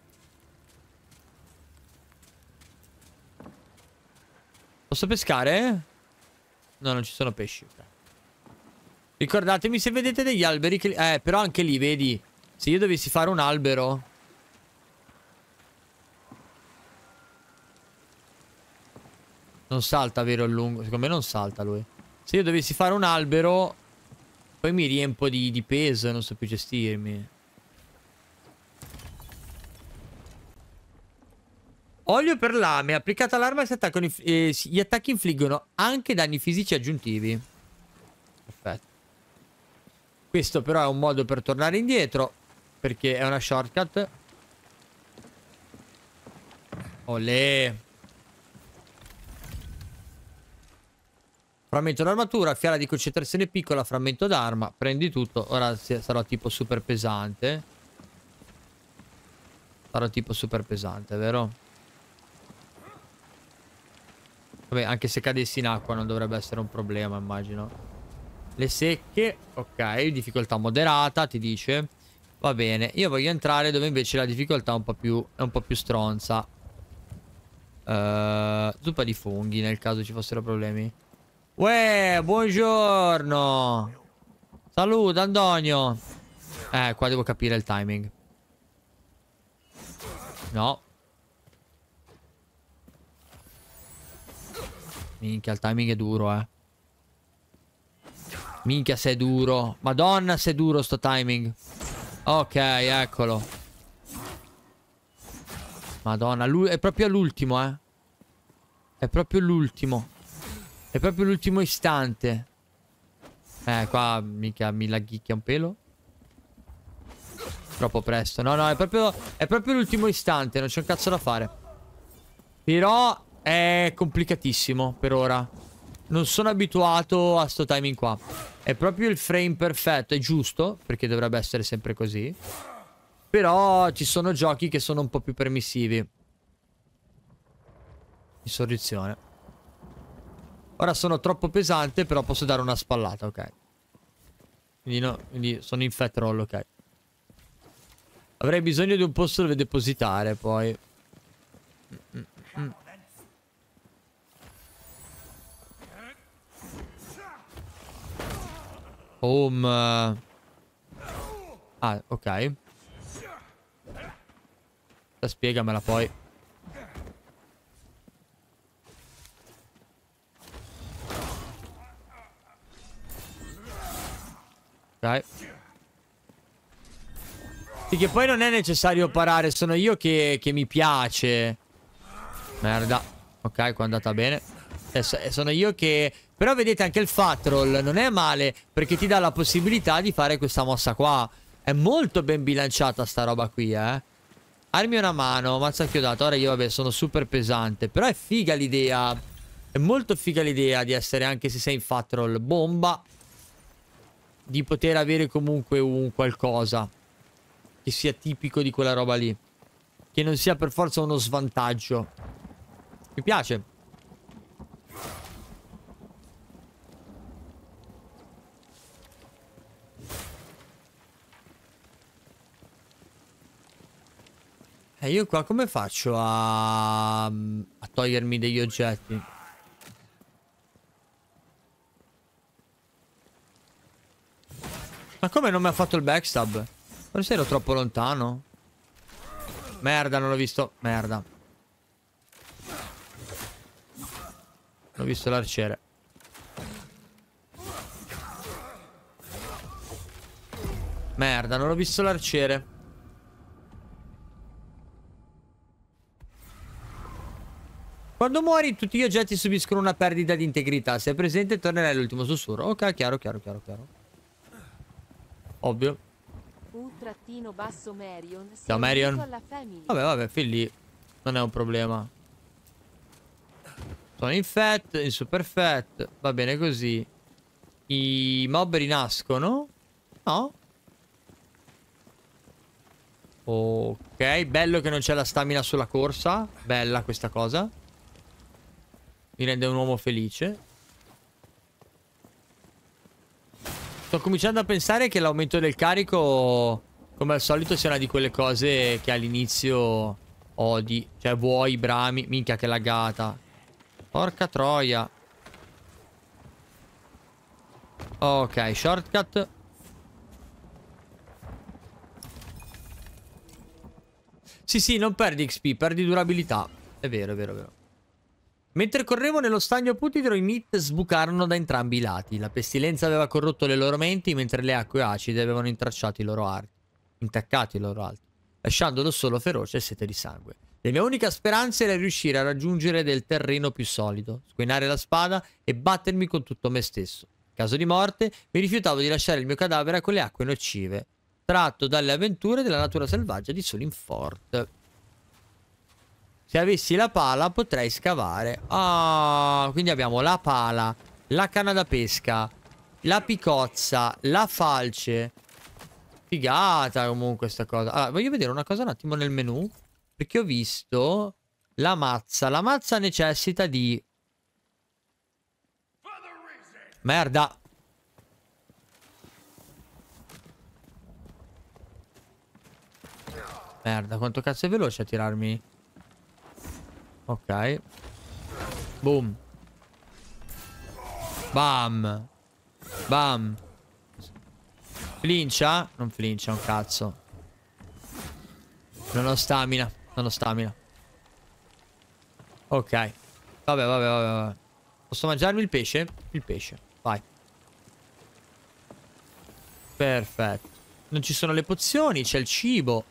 Posso pescare? No, non ci sono pesci. Okay. Ricordatemi se vedete degli alberi che... però anche lì, vedi? Se io dovessi fare un albero... Non salta, vero, il lungo? Secondo me non salta lui. Se io dovessi fare un albero... Poi mi riempo di peso e non so più gestirmi. Olio per lame. Applicata all'arma gli attacchi infliggono anche danni fisici aggiuntivi. Perfetto. Questo però è un modo per tornare indietro, perché è una shortcut. Olè. Frammento d'armatura, fiala di concentrazione piccola, frammento d'arma. Prendi tutto. Ora sarò tipo super pesante. Sarò tipo super pesante, vero? Vabbè, anche se cadessi in acqua non dovrebbe essere un problema, immagino. Le secche, ok, difficoltà moderata, ti dice. Va bene, io voglio entrare dove invece la difficoltà è un po' più stronza. Zuppa di funghi, nel caso ci fossero problemi. Uè, buongiorno. Salute, Antonio. Qua devo capire il timing. No. Minchia, il timing è duro, eh. Minchia, se è duro. Madonna, se è duro sto timing. Ok, eccolo. Madonna, lui è proprio all'ultimo, eh. È proprio l'ultimo. È proprio l'ultimo istante. Qua mica mi laghicchia un pelo. Troppo presto. No, no, è proprio l'ultimo istante. Non c'è un cazzo da fare. Però è complicatissimo per ora. Non sono abituato a sto timing qua. È proprio il frame perfetto. È giusto, perché dovrebbe essere sempre così. Però ci sono giochi che sono un po' più permissivi. Insurrezione. Ora sono troppo pesante, però posso dare una spallata, ok. Quindi no, quindi sono in fat roll, ok. Avrei bisogno di un posto dove depositare, poi. Ah, ok. Spiegamela poi. Ok. Sì, che poi non è necessario parare. Sono io che mi piace. Merda. Ok, qua è andata bene. Sono io che... Però vedete anche il fat roll non è male, perché ti dà la possibilità di fare questa mossa qua. È molto ben bilanciata sta roba qui, eh. Armi una mano, mazza chiodato. Ora io vabbè sono super pesante. Però è figa l'idea. È molto figa l'idea di essere, anche se sei in fat roll, bomba, di poter avere comunque un qualcosa che sia tipico di quella roba lì, che non sia per forza uno svantaggio. Mi piace. Io qua come faccio a togliermi degli oggetti? Ma come non mi ha fatto il backstab? Forse ero troppo lontano. Merda, non l'ho visto. Merda. Non ho visto l'arciere. Merda, non ho visto l'arciere. Quando muori tutti gli oggetti subiscono una perdita di integrità. Se è presente tornerai all'ultimo sussurro. Ok, chiaro, chiaro, chiaro, chiaro. Ovvio. U-Marion. Ciao Marion. Vabbè, vabbè, fin lì. Non è un problema. Sono in fat, in super fat. Va bene così. I mob rinascono? No? Ok, bello che non c'è la stamina sulla corsa. Bella questa cosa. Mi rende un uomo felice. Sto cominciando a pensare che l'aumento del carico, come al solito, sia una di quelle cose che all'inizio odi. Cioè vuoi, brami. Minchia che laggata. Porca troia. Ok, shortcut. Sì, non perdi XP, perdi durabilità. È vero, è vero, è vero. Mentre correvo nello stagno putido, i Meat sbucarono da entrambi i lati. La pestilenza aveva corrotto le loro menti, mentre le acque acide avevano intracciato i loro arti. Intaccato i loro arti, lasciandolo solo feroce e sete di sangue. La mia unica speranza era riuscire a raggiungere del terreno più solido, squinare la spada e battermi con tutto me stesso. In caso di morte, mi rifiutavo di lasciare il mio cadavere a quelle acque nocive, tratto dalle avventure della natura selvaggia di Sulinfort. Se avessi la pala potrei scavare. Ah, quindi abbiamo la pala, la canna da pesca, la picozza, la falce. Figata comunque sta cosa. Allora, voglio vedere una cosa un attimo nel menu, perché ho visto la mazza. La mazza necessita di... Merda. Merda, quanto cazzo è veloce a tirarmi. Ok. Boom. Bam. Bam. Flincia? Non flincia un cazzo. Non ho stamina. Non ho stamina. Ok. Vabbè. Posso mangiarmi il pesce? Il pesce. Vai. Perfetto. Non ci sono le pozioni, c'è il cibo.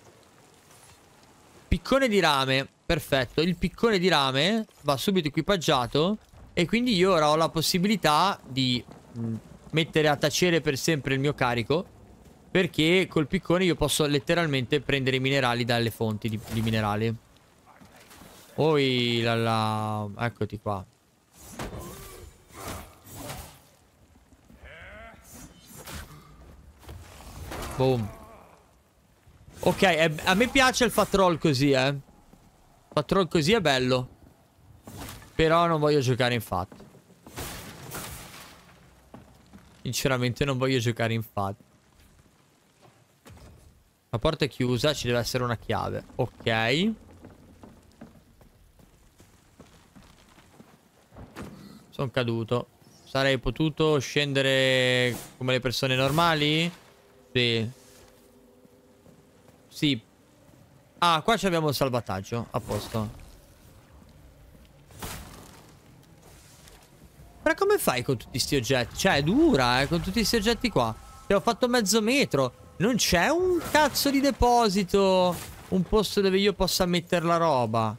Piccone di rame. Perfetto. Il piccone di rame va subito equipaggiato. E quindi io ora ho la possibilità di mettere a tacere per sempre il mio carico. Perché col piccone io posso letteralmente prendere i minerali dalle fonti di minerali. Poi eccoti qua. Boom. Ok, a me piace il fat roll così, Fat roll così è bello. Però non voglio giocare in fat. Sinceramente non voglio giocare in fat. La porta è chiusa, ci deve essere una chiave. Ok. Sono caduto. Sarei potuto scendere come le persone normali? Sì. Sì. Ah, qua abbiamo il salvataggio. A posto. Ma come fai con tutti sti oggetti? Cioè, è dura, con tutti sti oggetti qua. Ti ho fatto mezzo metro. Non c'è un cazzo di deposito. Un posto dove io possa mettere la roba.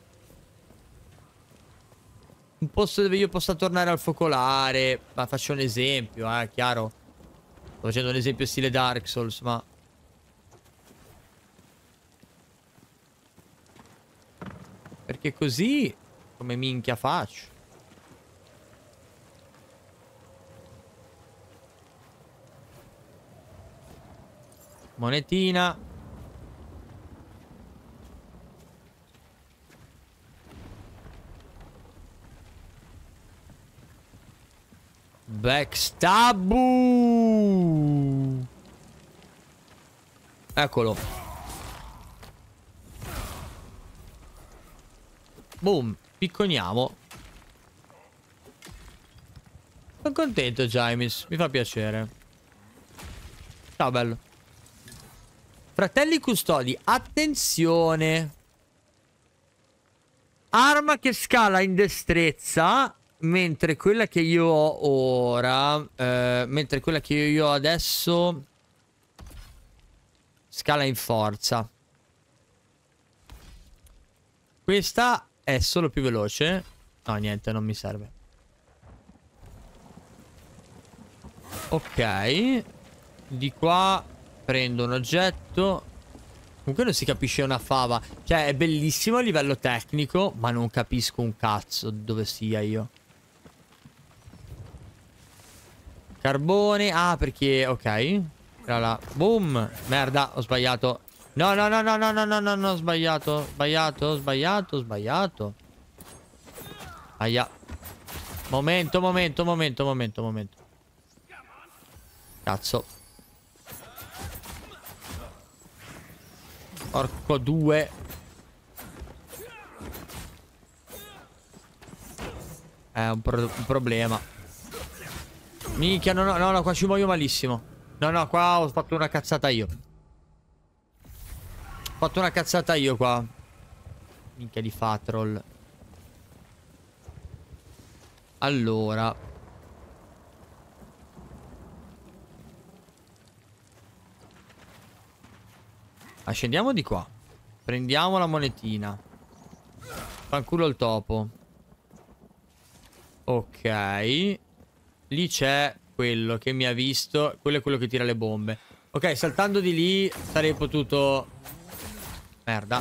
Un posto dove io possa tornare al focolare. Ma faccio un esempio, chiaro. Sto facendo un esempio stile Dark Souls, ma... Perché così... Come minchia faccio? Monetina. Backstabu. Eccolo. Boom. Picconiamo. Sono contento, Jaimis. Mi fa piacere. Ciao, bello. Fratelli custodi, attenzione. Arma che scala in destrezza. Mentre quella che io ho ora mentre quella che io ho adesso scala in forza. Questa è solo più veloce. No, niente, non mi serve. Ok. Di qua prendo un oggetto. Comunque non si capisce una fava. Cioè è bellissimo a livello tecnico, ma non capisco un cazzo dove sia io. Carbone. Ah, perché... Ok. Era là. Boom. Merda, ho sbagliato. No, no, no, no, no, no, no, no, no, sbagliato. Sbagliato. Aia. Momento. Cazzo. Porco due. È un problema. Minchia, no, qua ci muoio malissimo. No, qua ho fatto una cazzata io. Qua. Minchia di fatroll. Allora. Scendiamo di qua. Prendiamo la monetina. Fanculo il topo. Ok. Lì c'è quello che mi ha visto. Quello è quello che tira le bombe. Ok, saltando di lì sarei potuto... Merda.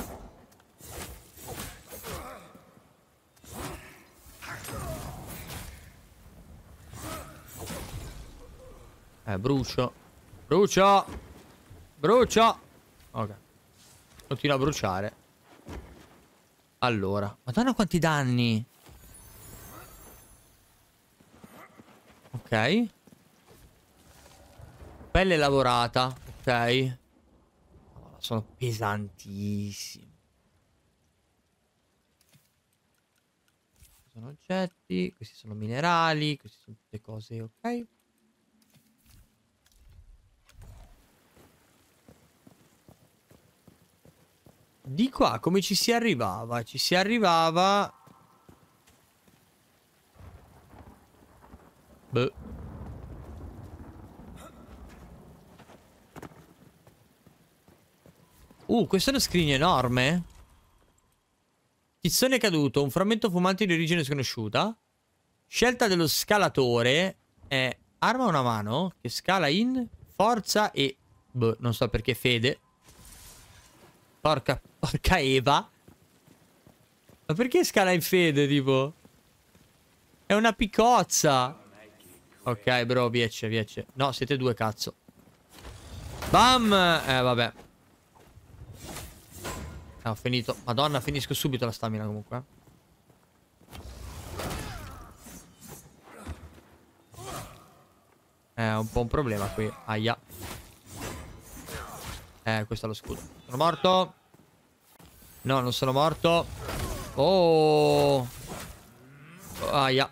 Brucio. Ok. Continua a bruciare. Allora. Madonna quanti danni. Ok. Pelle lavorata. Ok. Sono pesantissimi. Questi sono oggetti. Questi sono minerali. Queste sono tutte cose. Ok. Di qua come ci si arrivava? Ci si arrivava... Boh. Questa è una scrigna enorme. Tizzone caduto, un frammento fumante di origine sconosciuta. Scelta dello scalatore è arma a una mano che scala in forza e... Boh, non so perché fede. Porca Eva. Ma perché scala in fede, tipo? È una piccozza. Ok, bro, viece. No, siete due, cazzo. Bam! Vabbè. Ho finito. Madonna, finisco subito la stamina comunque. È un po' un problema qui. Aia. Questo è lo scudo. Sono morto? No, non sono morto. Oh. Aia.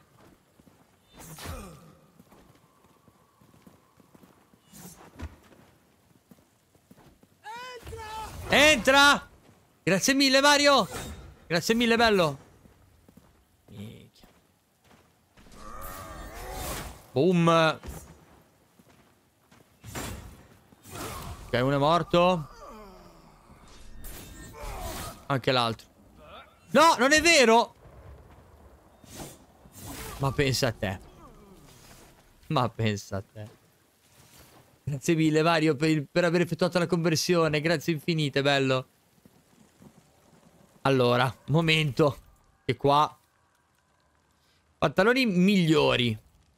Entra! Grazie mille, Mario! Grazie mille, bello! Minchia. Boom! Ok, uno è morto. Anche l'altro. No, non è vero! Ma pensa a te. Ma pensa a te. Grazie mille, Mario, per aver effettuato la conversione. Grazie infinite, bello. Allora, momento. Che qua... Pantaloni migliori.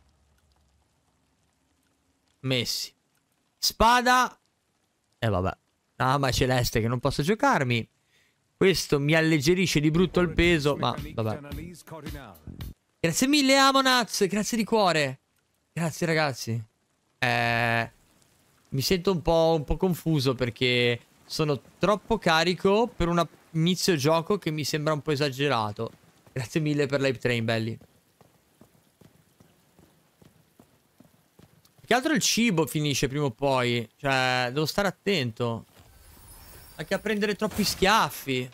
Messi. Spada. Vabbè. Ah, ma è celeste che non posso giocarmi. Questo mi alleggerisce di brutto il peso. Ma, vabbè. Grazie mille, Amonaz. Grazie di cuore. Grazie, ragazzi. Mi sento un po' confuso perché sono troppo carico per un inizio gioco che mi sembra un po' esagerato. Grazie mille per l'hype train, belli. Che altro il cibo finisce prima o poi. Cioè, devo stare attento. Anche a prendere troppi schiaffi.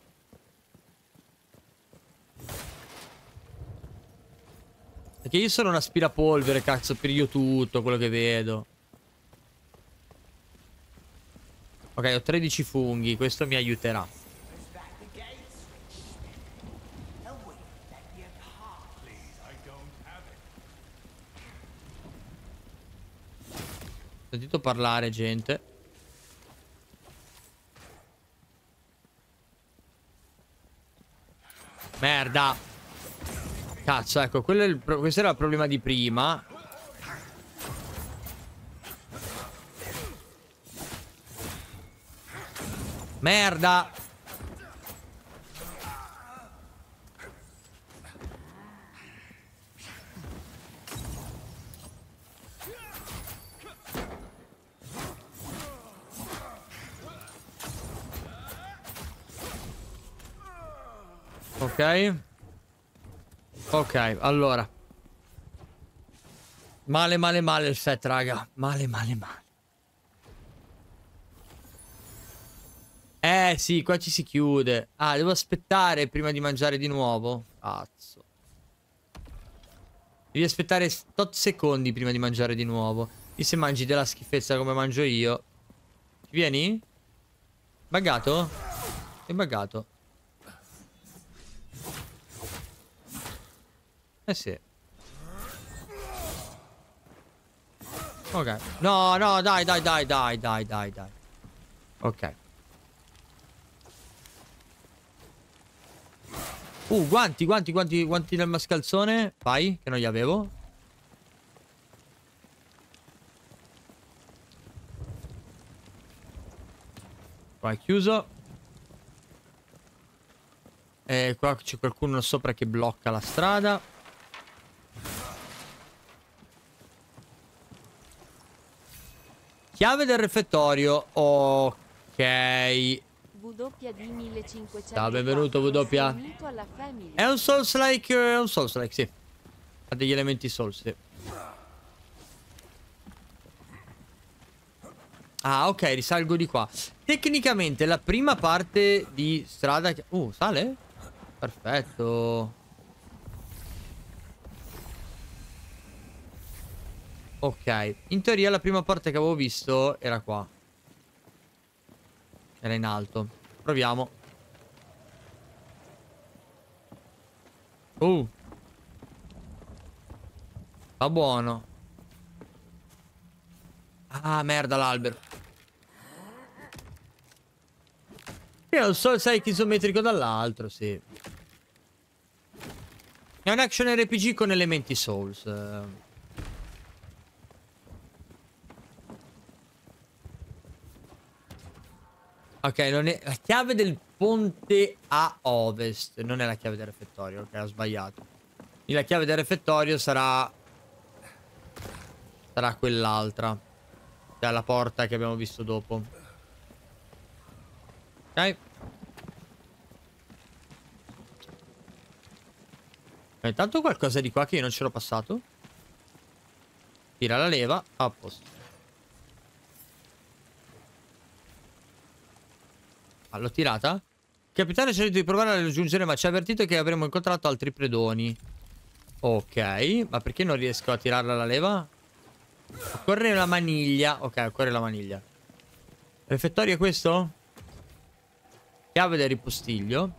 Perché io sono un aspirapolvere, cazzo, piglio tutto quello che vedo. Ok, ho 13 funghi, questo mi aiuterà. Ho sentito parlare, gente. Merda. Cazzo, ecco, questo era il problema di prima. Merda. Ok. Ok, allora. Male il set, raga. Male. Sì, qua ci si chiude. Ah, devo aspettare prima di mangiare di nuovo. Cazzo. Devi aspettare 8 secondi prima di mangiare di nuovo. E se mangi della schifezza come mangio io. Ci vieni? Buggato? Sei buggato? Sì. Ok. No, dai. Ok. Guanti del mascalzone. Vai, che non li avevo. Qua è chiuso. E qua c'è qualcuno sopra che blocca la strada. Chiave del refettorio. Ok. Ciao, benvenuto W. È un Souls-like, sì. Ha degli elementi Souls, sì. Ah, ok, risalgo di qua. Tecnicamente la prima parte di strada... sale? Perfetto. Ok, in teoria la prima parte che avevo visto era qua. Era in alto. Proviamo. Va buono. Ah, merda l'albero. Io non so se è isometrico dall'altro, sì. È un action RPG con elementi Souls. Ok, non è... La chiave del ponte a ovest. Non è la chiave del refettorio, ok, ho sbagliato. La chiave del refettorio sarà... Sarà quell'altra. Cioè la porta che abbiamo visto dopo. Ok. Intanto qualcosa di qua che io non ce l'ho passato. Tira la leva. A posto. Ah, l'ho tirata? Il capitano ha cercato di provare a raggiungere, ma ci ha avvertito che avremmo incontrato altri predoni. Ok, ma perché non riesco a tirarla la leva? Occorre la maniglia. Ok, occorre la maniglia. Refettorio è questo? Chiave del ripostiglio.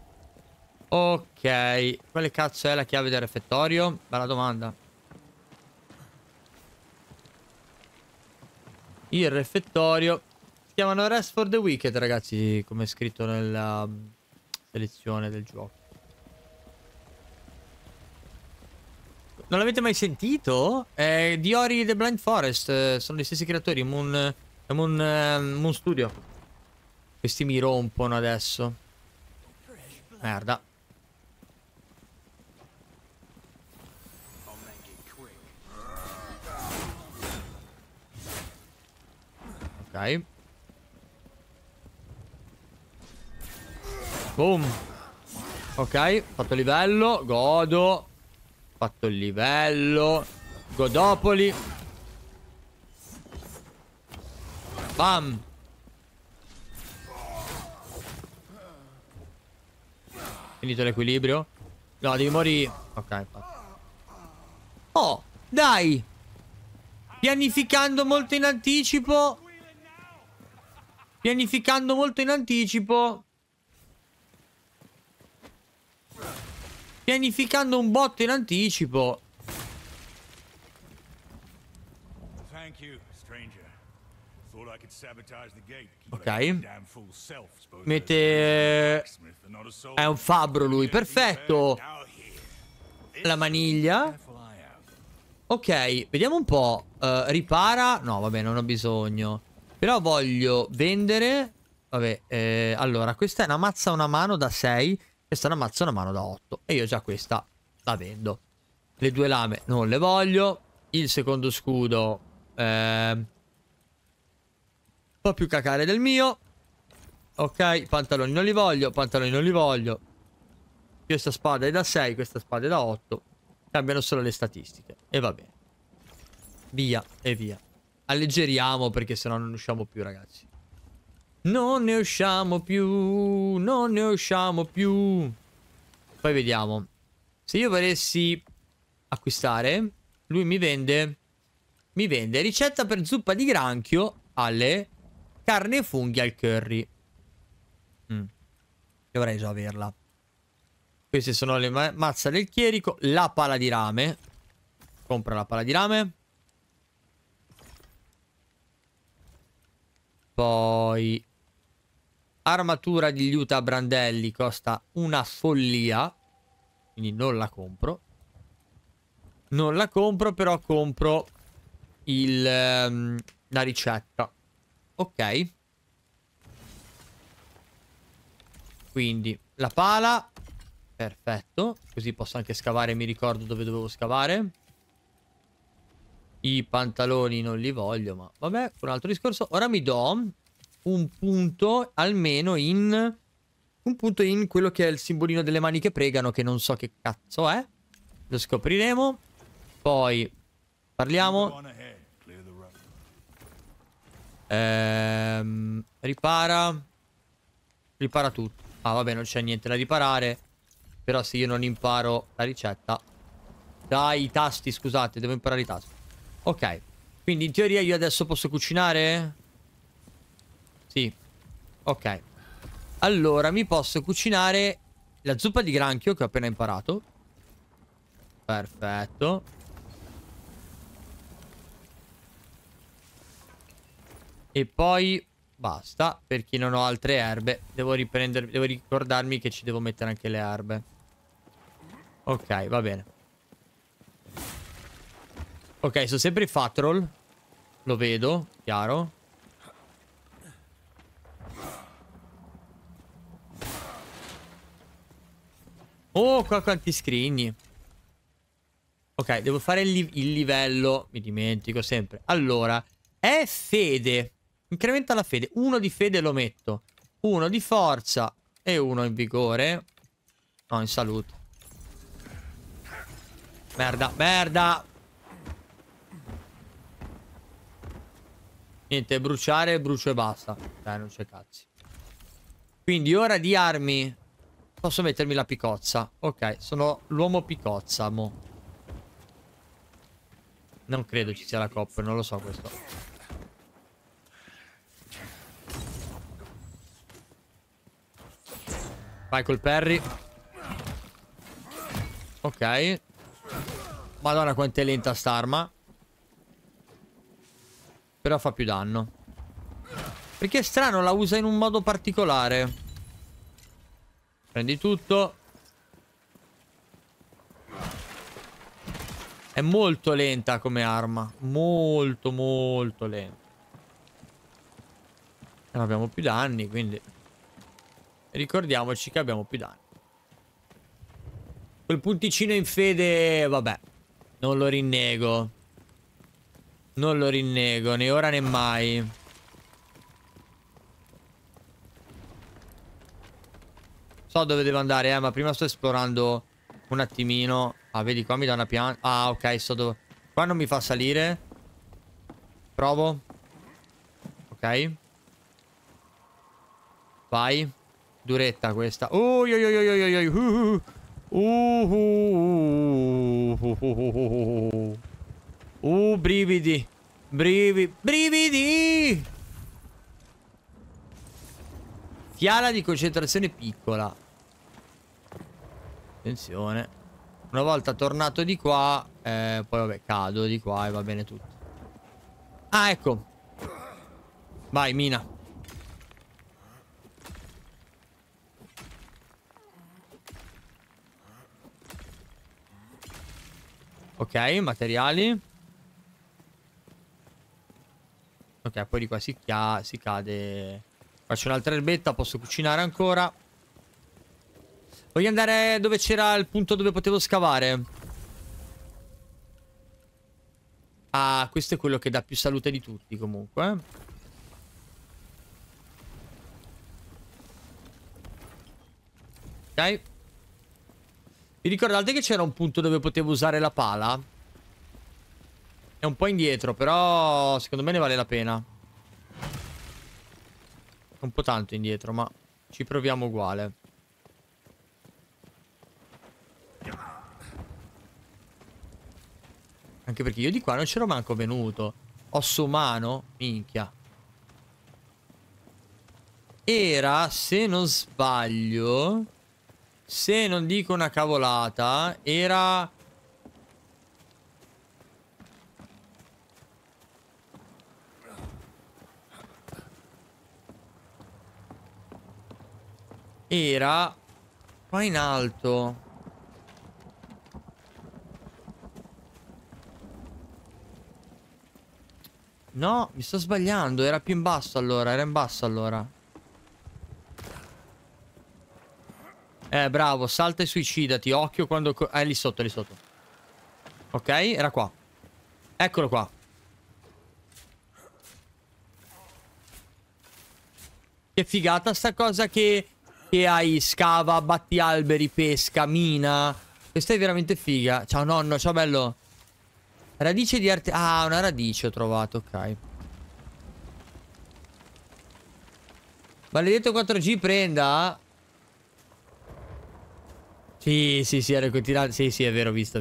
Ok, quale cazzo è la chiave del refettorio? Bella domanda. Il refettorio. Si chiamano Rest for the Wicked, ragazzi, come è scritto nella selezione del gioco. Non l'avete mai sentito? Di Ori the Blind Forest. Sono gli stessi creatori. Moon Studio. Questi mi rompono adesso. Merda. Ok. Boom. Ok, fatto livello. Godo. Fatto il livello. Godopoli. Bam. Finito l'equilibrio. No, devi morire. Ok, fatto. Oh, dai. Pianificando molto in anticipo. Pianificando molto in anticipo. Pianificando un botto in anticipo. Ok. Mette... È un fabbro lui. Perfetto. La maniglia. Ok, vediamo un po'. Ripara. No, vabbè, non ho bisogno. Però voglio vendere. Vabbè, allora, questa è una mazza a una mano da 6. Questa è una mazza a una mano da 8. E io già questa la vendo. Le 2 lame non le voglio. Il secondo scudo un po' più cacare del mio. Ok, pantaloni non li voglio. Pantaloni non li voglio. Questa spada è da 6. Questa spada è da 8. Cambiano solo le statistiche. E va bene. Via e via. Alleggeriamo perché sennò non usciamo più, ragazzi. Non ne usciamo più. Non ne usciamo più. Poi vediamo. Se io volessi acquistare, lui mi vende ricetta per zuppa di granchio alle carne e funghi al curry. Dovrei già averla. Queste sono le mazza del chierico. La pala di rame. Compra la pala di rame. Poi armatura di liuta a brandelli. Costa una follia. Quindi non la compro. Non la compro, però compro la ricetta. Ok. Quindi la pala. Perfetto. Così posso anche scavare e mi ricordo dove dovevo scavare. I pantaloni non li voglio, ma vabbè, un altro discorso. Ora mi do un punto almeno in... Un punto in quello che è il simbolino delle mani che pregano, che non so che cazzo è. Lo scopriremo. Poi parliamo. Ripara. Ripara tutto. Ah, vabbè, non c'è niente da riparare. Però se io non imparo la ricetta... Dai, i tasti, scusate, devo imparare i tasti. Ok. Quindi in teoria io adesso posso cucinare? Sì. Ok. Allora, mi posso cucinare la zuppa di granchio che ho appena imparato. Perfetto. E poi basta, perché non ho altre erbe. Devo ricordarmi che ci devo mettere anche le erbe. Ok, va bene. Ok, sono sempre i fat roll. Lo vedo, chiaro. Oh, qua quanti scrigni. Ok, devo fare il livello. Mi dimentico sempre. Allora, è fede. Incrementa la fede. Uno di fede lo metto. Uno di forza. E uno in vigore. No, in salute. Merda, merda. Niente, bruciare, brucio e basta. Dai, non c'è cazzi. Quindi ora di armi posso mettermi la picozza. Ok, sono l'uomo picozza, mo. Non credo ci sia la coppa, non lo so questo. Vai col parry. Ok. Madonna quanto è lenta st'arma. Però fa più danno. Perché è strano, la usa in un modo particolare. Prendi tutto. È molto lenta come arma. Molto, molto lenta. Non abbiamo più danni, quindi... Ricordiamoci che abbiamo più danni. Quel punticino in fede, vabbè. Non lo rinnego. Non lo rinnego, né ora né mai. So dove devo andare, ma prima sto esplorando un attimino. Ah, vedi qua mi dà una pianta. Ah, ok, so dove... Qua non mi fa salire. Provo. Ok. Vai. Duretta questa. Brividi. Brividi. Fiala di concentrazione piccola. Attenzione. Una volta tornato di qua, poi vabbè, cado di qua e va bene tutto. Ah, ecco. Vai, mina. Ok, materiali. Ok, poi di qua si cade. Faccio un'altra erbetta, posso cucinare ancora. Voglio andare dove c'era il punto dove potevo scavare. Ah, questo è quello che dà più salute di tutti comunque. Ok. Vi ricordate che c'era un punto dove potevo usare la pala? È un po' indietro, però secondo me ne vale la pena. È un po' tanto indietro, ma ci proviamo uguale. Anche perché io di qua non c'ero manco venuto. Osso umano? Minchia. Era, se non sbaglio, se non dico una cavolata, era... Era qua in alto. No, mi sto sbagliando. Era più in basso allora. Era in basso allora. Bravo. Salta e suicidati. Occhio quando... lì sotto, lì sotto. Ok, era qua. Eccolo qua. Che figata sta cosa che hai scava, batti alberi, pesca, mina. Questa è veramente figa. Ciao nonno, ciao bello. Radice di arte... Ah, una radice ho trovato, ok. Maledetto 4G prenda. Sì, era continuato. Sì, è vero, visto.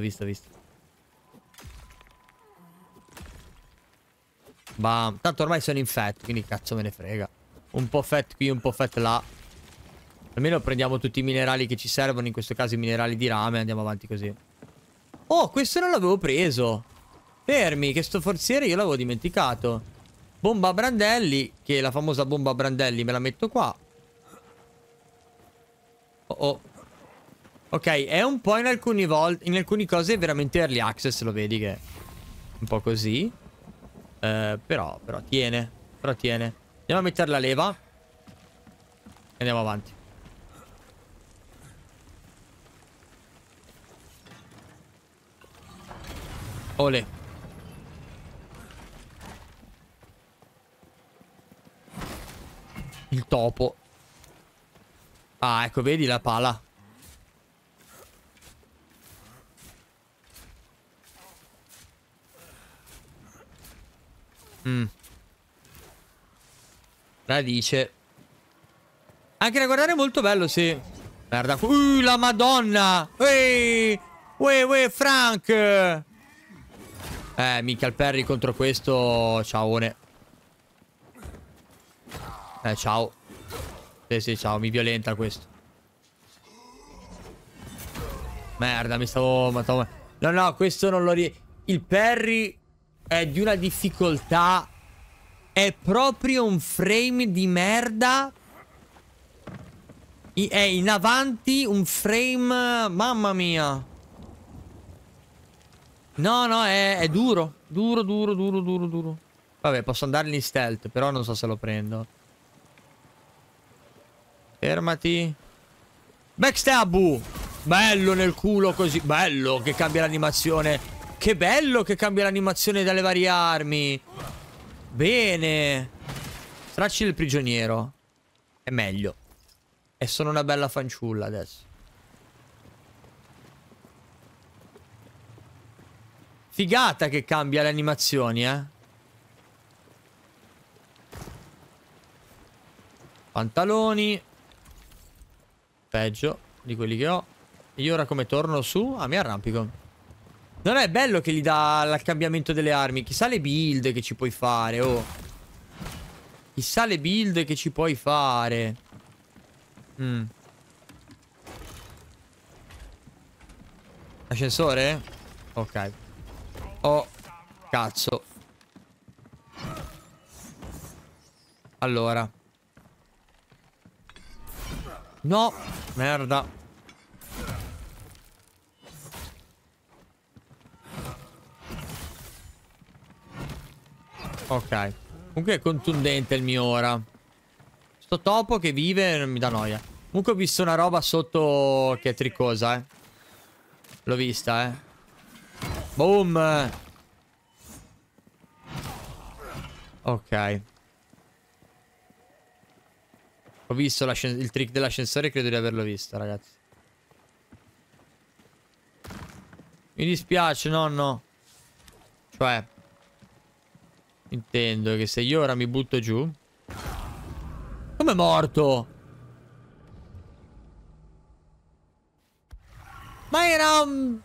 Bam. Tanto ormai sono in fat, quindi cazzo me ne frega. Un po' fat qui, un po' fat là. Almeno prendiamo tutti i minerali che ci servono, in questo caso i minerali di rame, e andiamo avanti così. Oh, questo non l'avevo preso. Fermi, che sto forziere io l'avevo dimenticato. Bomba a brandelli, che è la famosa bomba a brandelli, me la metto qua. Oh. Ok, è un po' in alcune cose è veramente early access, lo vedi che è un po' così. Però tiene. Andiamo a mettere la leva. E andiamo avanti. Olè. Il topo. Ah, ecco, vedi la pala. Radice. Anche da guardare è molto bello, sì. Merda. La madonna. Uè, Frank. Mica il Perry contro questo. Ciaone. Ciao. Sì, ciao. Mi violenta questo. Merda, mi stavo... No, questo non lo il Perry è di una difficoltà. È proprio un frame di merda. È in avanti un frame... Mamma mia. No, è duro. Duro. Vabbè, posso andarli in stealth, però non so se lo prendo. Fermati. Backstab. Bello nel culo così. Bello che cambia l'animazione. Che bello che cambia l'animazione dalle varie armi. Bene. Stracci del prigioniero. È meglio. E sono una bella fanciulla adesso. Figata che cambia le animazioni, Pantaloni. Peggio di quelli che ho. E io ora come torno su? Ah, mi arrampico. Non è bello che gli dà il cambiamento delle armi. Chissà le build che ci puoi fare, oh. Chissà le build che ci puoi fare. Ascensore? Ok. Oh, cazzo. Allora. No, merda. Ok. Comunque è contundente il mio ora. Sto topo che vive non mi dà noia. Comunque ho visto una roba sotto che è tricosa, L'ho vista, Boom. Ok. Ho visto il trick dell'ascensore, credo di averlo visto, ragazzi. Mi dispiace, nonno. Cioè, intendo che se io ora mi butto giù... Come è morto? Ma era un...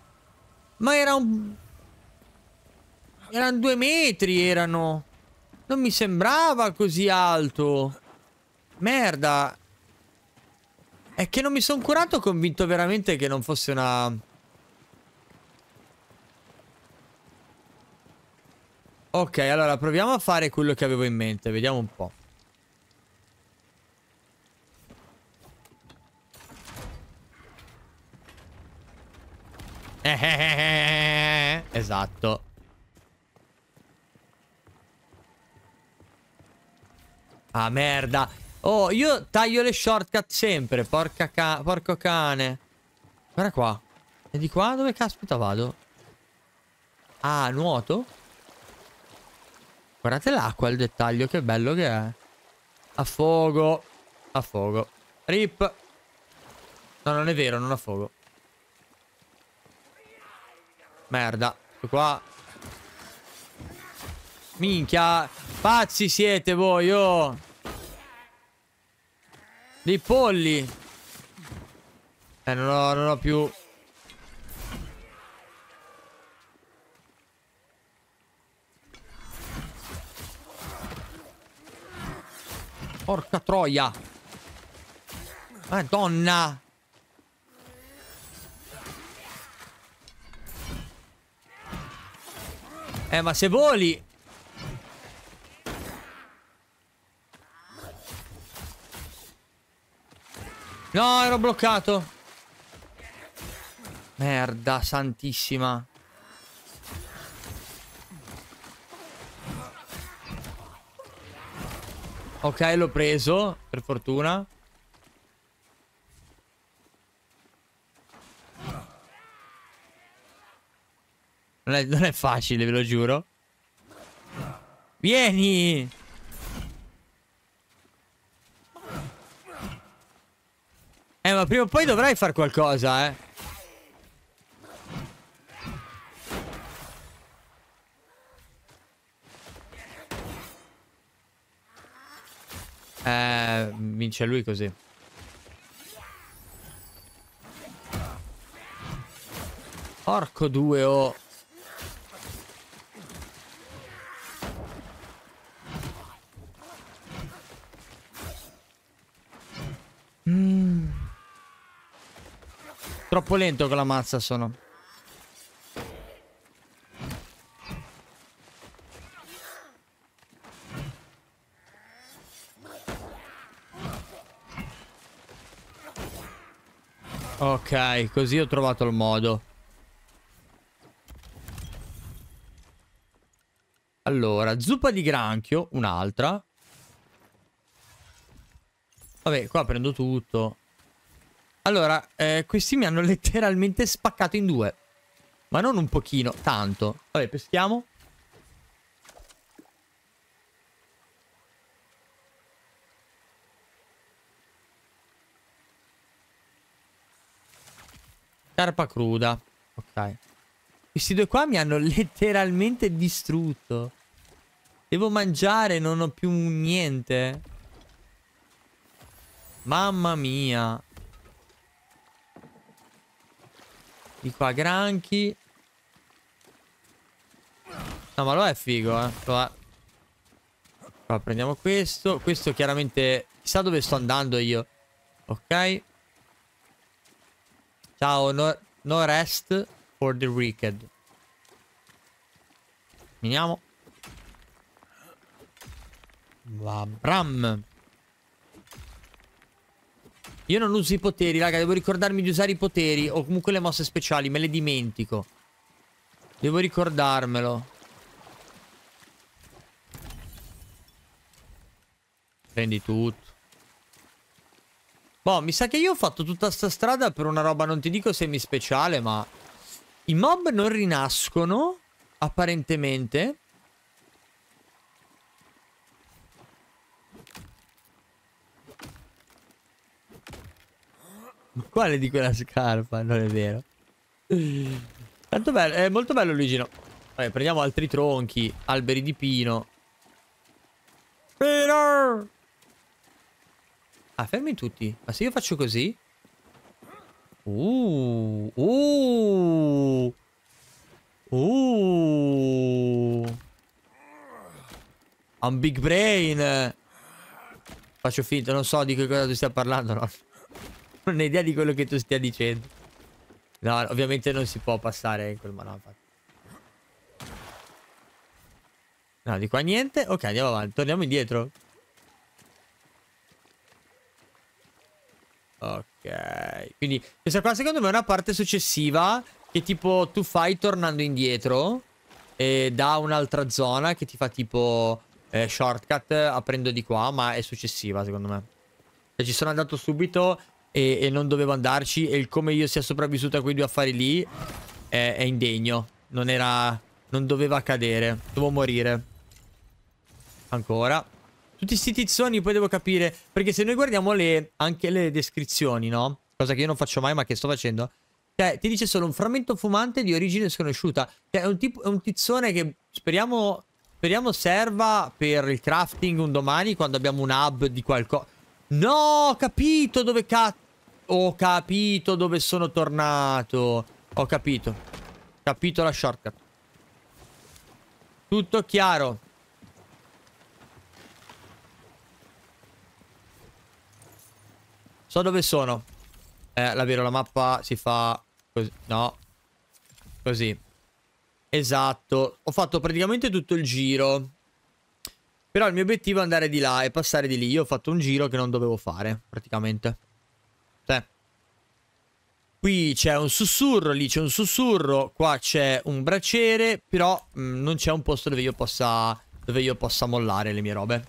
Erano 2 metri, erano... Non mi sembrava così alto. Merda. È che non mi sono curato, convinto veramente che non fosse una... Ok, allora proviamo a fare quello che avevo in mente. Vediamo un po'. Esatto. Ah, merda. Oh, io taglio le shortcut sempre. Porco cane. Guarda qua. E di qua dove caspita vado? Ah, nuoto? Guardate l'acqua, il dettaglio, che bello che è. Affogo. Affogo. Rip. No, non è vero, non affogo. Merda. Qua. Minchia. Pazzi siete voi, oh. Dei polli. Non ho più. Porca troia. Madonna. Ma se voli. No, ero bloccato. Merda santissima. Ok, l'ho preso, per fortuna. Non è facile, ve lo giuro. Vieni! Ma prima o poi dovrai fare qualcosa, vince lui così. Porco due, oh. Troppo lento con la mazza sono. Ok, così ho trovato il modo. Allora, zuppa di granchio, un'altra. Vabbè, qua prendo tutto. Allora, questi mi hanno letteralmente spaccato in due. Ma non un pochino, tanto. Vabbè, peschiamo. Carpa cruda. Ok. Questi due qua mi hanno letteralmente distrutto. Devo mangiare, non ho più niente. Mamma mia. Di qua granchi. No, ma lo è figo, lo è. Qua prendiamo questo. Questo chiaramente. Chissà dove sto andando io. Ok. Ciao, no rest for the wicked. Veniamo. Bram. Io non uso i poteri, raga. Devo ricordarmi di usare i poteri. O comunque le mosse speciali. Me le dimentico. Devo ricordarmelo. Prendi tutto. Boh, mi sa che io ho fatto tutta sta strada per una roba, non ti dico semi speciale, ma i mob non rinascono, apparentemente. Quale di quella scarpa? Non è vero. Tanto bello, è molto bello Luigino. Vabbè, prendiamo altri tronchi, alberi di pino. Pino! Ah, fermi tutti. Ma se io faccio così? Un big brain. Faccio finta, non so di che cosa tu stia parlando, no? Non ho idea di quello che tu stia dicendo. No, ovviamente non si può passare in quel modo. No, di qua niente. Ok, andiamo avanti. Torniamo indietro. Ok. Quindi questa qua secondo me è una parte successiva che tipo tu fai tornando indietro da un'altra zona che ti fa tipo shortcut aprendo di qua, ma è successiva secondo me. Cioè, ci sono andato subito e non dovevo andarci, e il come io sia sopravvissuto a quei due affari lì è indegno. Non doveva accadere. Dovevo morire. Ancora. Tutti sti tizzoni poi devo capire, perché se noi guardiamo anche le descrizioni, no? Cosa che io non faccio mai ma che sto facendo. Cioè ti dice solo un frammento fumante di origine sconosciuta. Cioè è un tizzone che speriamo serva per il crafting un domani, quando abbiamo un hub di qualcosa. No, ho capito dove ho capito dove sono tornato. Ho capito. Capito la shortcut. Tutto chiaro. So dove sono. La mappa si fa così. No. Così. Esatto. Ho fatto praticamente tutto il giro. Però il mio obiettivo è andare di là e passare di lì. Io ho fatto un giro che non dovevo fare, praticamente. Qui c'è un sussurro, lì c'è un sussurro, qua c'è un braciere, però non c'è un posto dove io possa mollare le mie robe.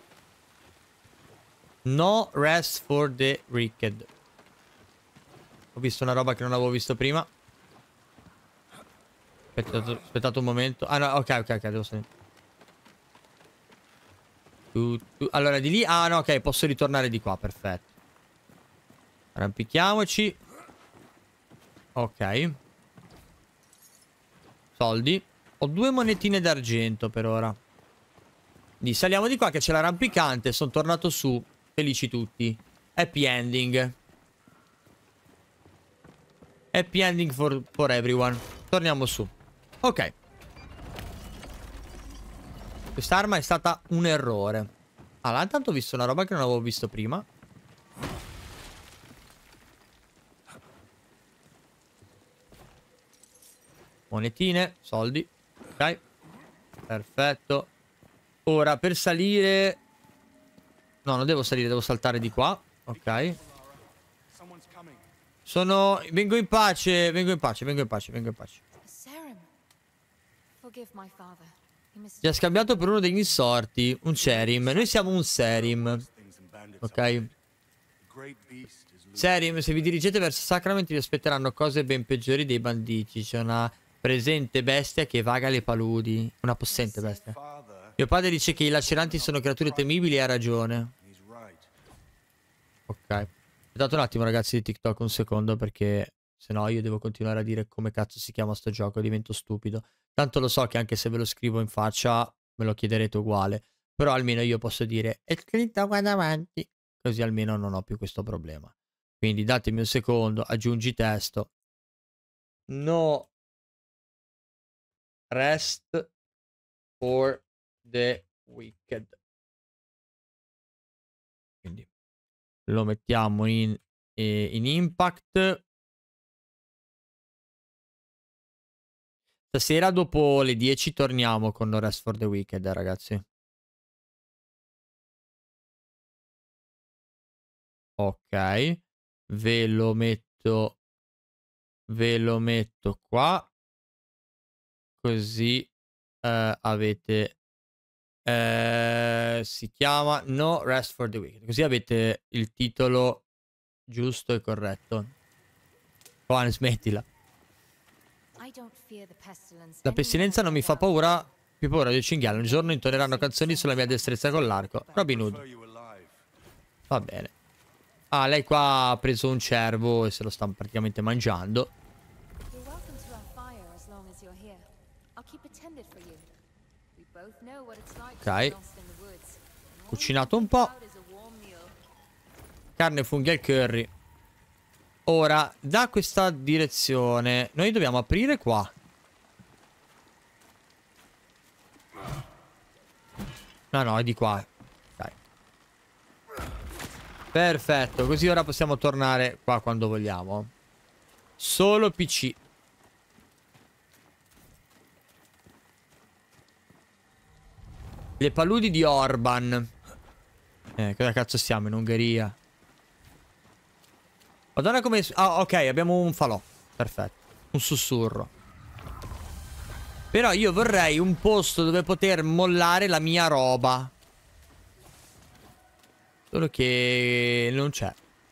No rest for the wicked. Ho visto una roba che non avevo visto prima. Aspettate un momento. Ah no, ok, devo salire. Allora di lì, ah no, ok, posso ritornare di qua, perfetto. Arrampichiamoci. Ok. Soldi. Ho 2 monetine d'argento per ora. Quindi saliamo di qua che c'è l'arrampicante. Sono tornato su. Felici tutti. Happy ending. Happy ending for everyone. Torniamo su. Ok. Quest'arma è stata un errore. Ah, là intanto ho visto una roba che non avevo visto prima. Monetine, soldi. Ok. Perfetto. Ora per salire... No, non devo salire, devo saltare di qua. Ok. Vengo in pace, vengo in pace. Serim. Forgive my father. Ti ha scambiato per uno degli insorti. Un Serim. Noi siamo un Serim. Ok. Serim, se vi dirigete verso Sacrament vi aspetteranno cose ben peggiori dei banditi. C'è una presente bestia che vaga le paludi. Una possente bestia. Mio padre dice che i laceranti sono creature temibili e ha ragione. Ok. Aspettate un attimo ragazzi di TikTok un secondo perché se no io devo continuare a dire come cazzo si chiama sto gioco. Divento stupido. Tanto lo so che anche se ve lo scrivo in faccia me lo chiederete uguale. Però almeno io posso dire è scritto qua davanti. Così almeno non ho più questo problema. Quindi datemi un secondo. Aggiungi testo. No rest for the wicked. Quindi lo mettiamo in impact. Stasera dopo le 10 torniamo con No Rest for the Wicked, ragazzi. Ok. Ve lo metto qua. Così avete... si chiama No Rest for the Wicked. Così avete il titolo giusto e corretto. Juan, smettila. La pestilenza non mi fa paura, più paura di cinghiale. Un giorno intoneranno canzoni sulla mia destrezza con l'arco. Robin Hood. Va bene. Ah, lei qua ha preso un cervo e se lo sta praticamente mangiando. Ok. Cucinato un po'. Carne, funghi al curry. Ora, da questa direzione noi dobbiamo aprire qua. No, è di qua. Dai. Perfetto, così ora possiamo tornare qua quando vogliamo. Solo PC. Le paludi di Orban. Cosa cazzo siamo? In Ungheria. Madonna come... Ah, ok, abbiamo un falò. Perfetto. Un sussurro. Però io vorrei un posto dove poter mollare la mia roba. Solo che non c'è.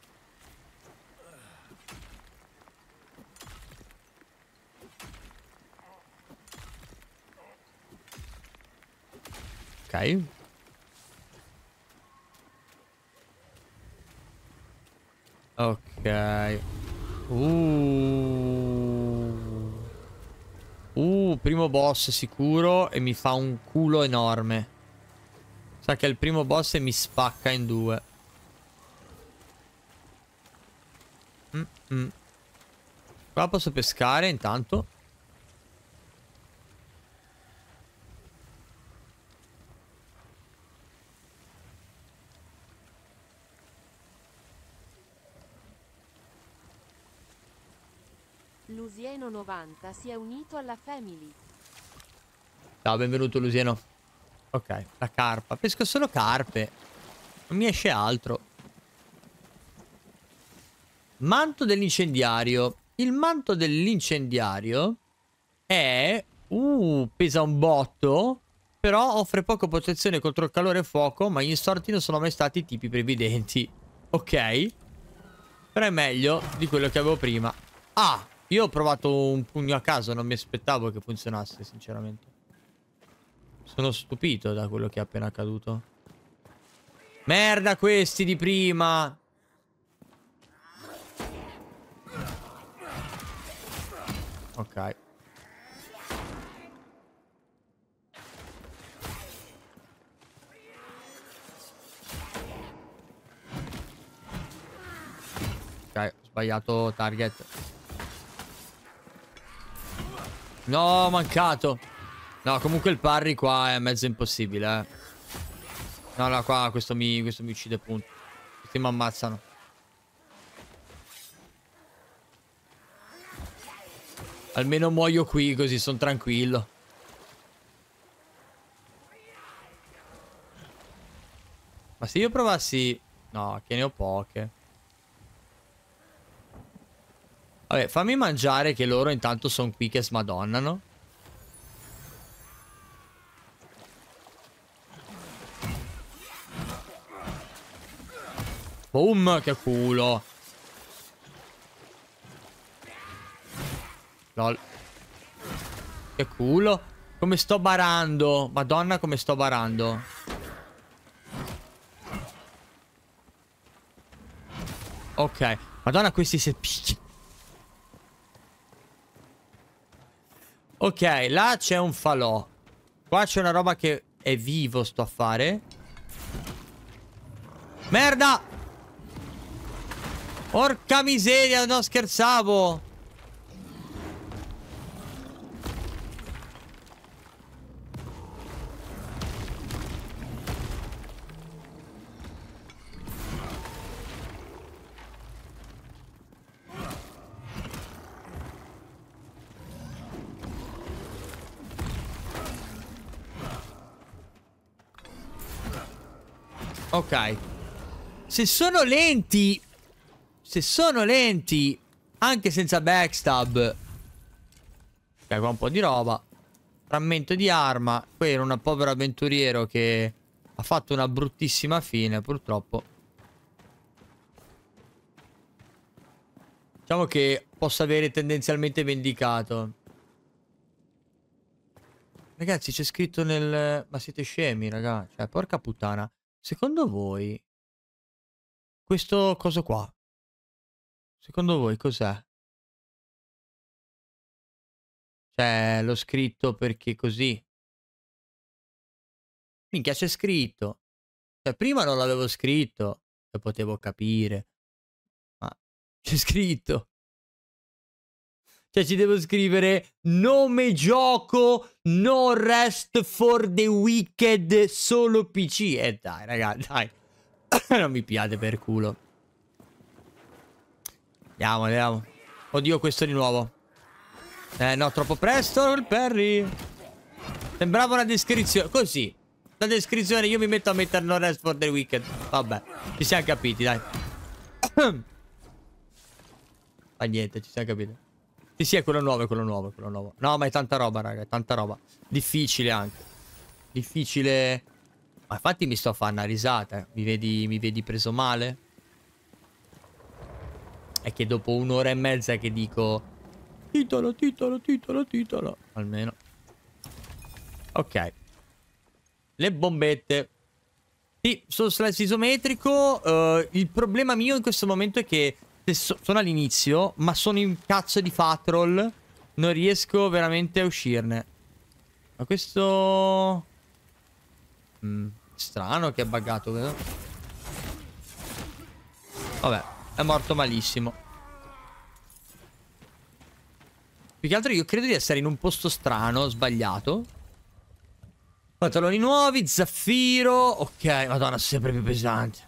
Ok. Ok. Primo boss sicuro e mi fa un culo enorme. Sa che è il primo boss e mi spacca in due. Qua posso pescare intanto. Lusieno 90 si è unito alla family. Ciao, benvenuto Lusieno. Ok, la carpa. Pesco solo carpe. Non mi esce altro. Manto dell'incendiario. Il manto dell'incendiario è... pesa un botto. Però offre poca protezione contro il calore e fuoco. Ma gli storti non sono mai stati tipi previdenti. Ok. Però è meglio di quello che avevo prima. Ah! Io ho provato un pugno a caso. Non mi aspettavo che funzionasse, sinceramente. Sono stupito da quello che è appena accaduto. Merda, questi di prima. Ok. Ok, ho sbagliato target. No, ho mancato. No, comunque il parry qua è mezzo impossibile, eh. No, no, qua questo mi uccide, punto. Questi mi ammazzano. Almeno muoio qui, così sono tranquillo. Ma se io provassi... No, che ne ho poche. Vabbè, fammi mangiare che loro intanto sono qui che smadonnano. Boom, che culo. Lol. Che culo. Come sto barando. Madonna, come sto barando. Ok. Madonna, questi si picchi. Ok, là c'è un falò. Qua c'è una roba che è vivo, sto a fare. Merda! Porca miseria, non scherzavo. Ok. Se sono lenti... Se sono lenti, anche senza backstab. Ok, qua un po' di roba. Frammento di arma. Qui era un povero avventuriero che ha fatto una bruttissima fine, purtroppo. Diciamo che posso avere tendenzialmente vendicato. Ragazzi, c'è scritto nel... Ma siete scemi, raga. Cioè, porca puttana. Secondo voi... Questo coso qua... Secondo voi cos'è? Cioè, l'ho scritto perché così. Minchia, c'è scritto. Cioè, prima non l'avevo scritto. Lo potevo capire. Ma c'è scritto. Cioè, ci devo scrivere nome gioco, no rest for the wicked, solo PC. Dai, raga, dai. Non mi piate per culo. Andiamo, andiamo. Oddio, questo di nuovo. No, troppo presto il parry. Sembrava una descrizione. Così. La descrizione io mi metto a mettere no rest for the wicked. Vabbè, ci siamo capiti, dai. Ma niente, ci siamo capiti. Sì, sì, è quello nuovo, è quello nuovo, è quello nuovo. No, ma è tanta roba, raga, è tanta roba. Difficile anche. Difficile. Ma infatti mi sto a fare una risata. Mi vedi preso male? È che dopo un'ora e mezza che dico titolo, titolo, titolo, titolo. Almeno. Ok. Le bombette. Sì, sono slash isometrico. Il problema mio in questo momento è che sono all'inizio, ma sono in cazzo di fatroll. Non riesco veramente a uscirne. Ma questo... strano che è buggato, vero? Vabbè, è morto malissimo. Più che altro io credo di essere in un posto strano, sbagliato. Pantaloni nuovi, zaffiro. Ok, madonna, sempre più pesante.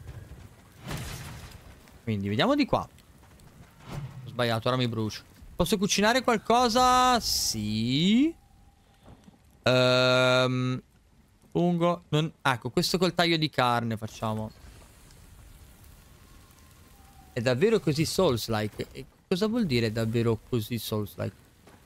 Quindi, vediamo di qua. Ho sbagliato, ora mi brucio. Posso cucinare qualcosa? Sì. Fungo. Ecco, questo col taglio di carne facciamo. È davvero così Souls-like? E cosa vuol dire davvero così Souls-like?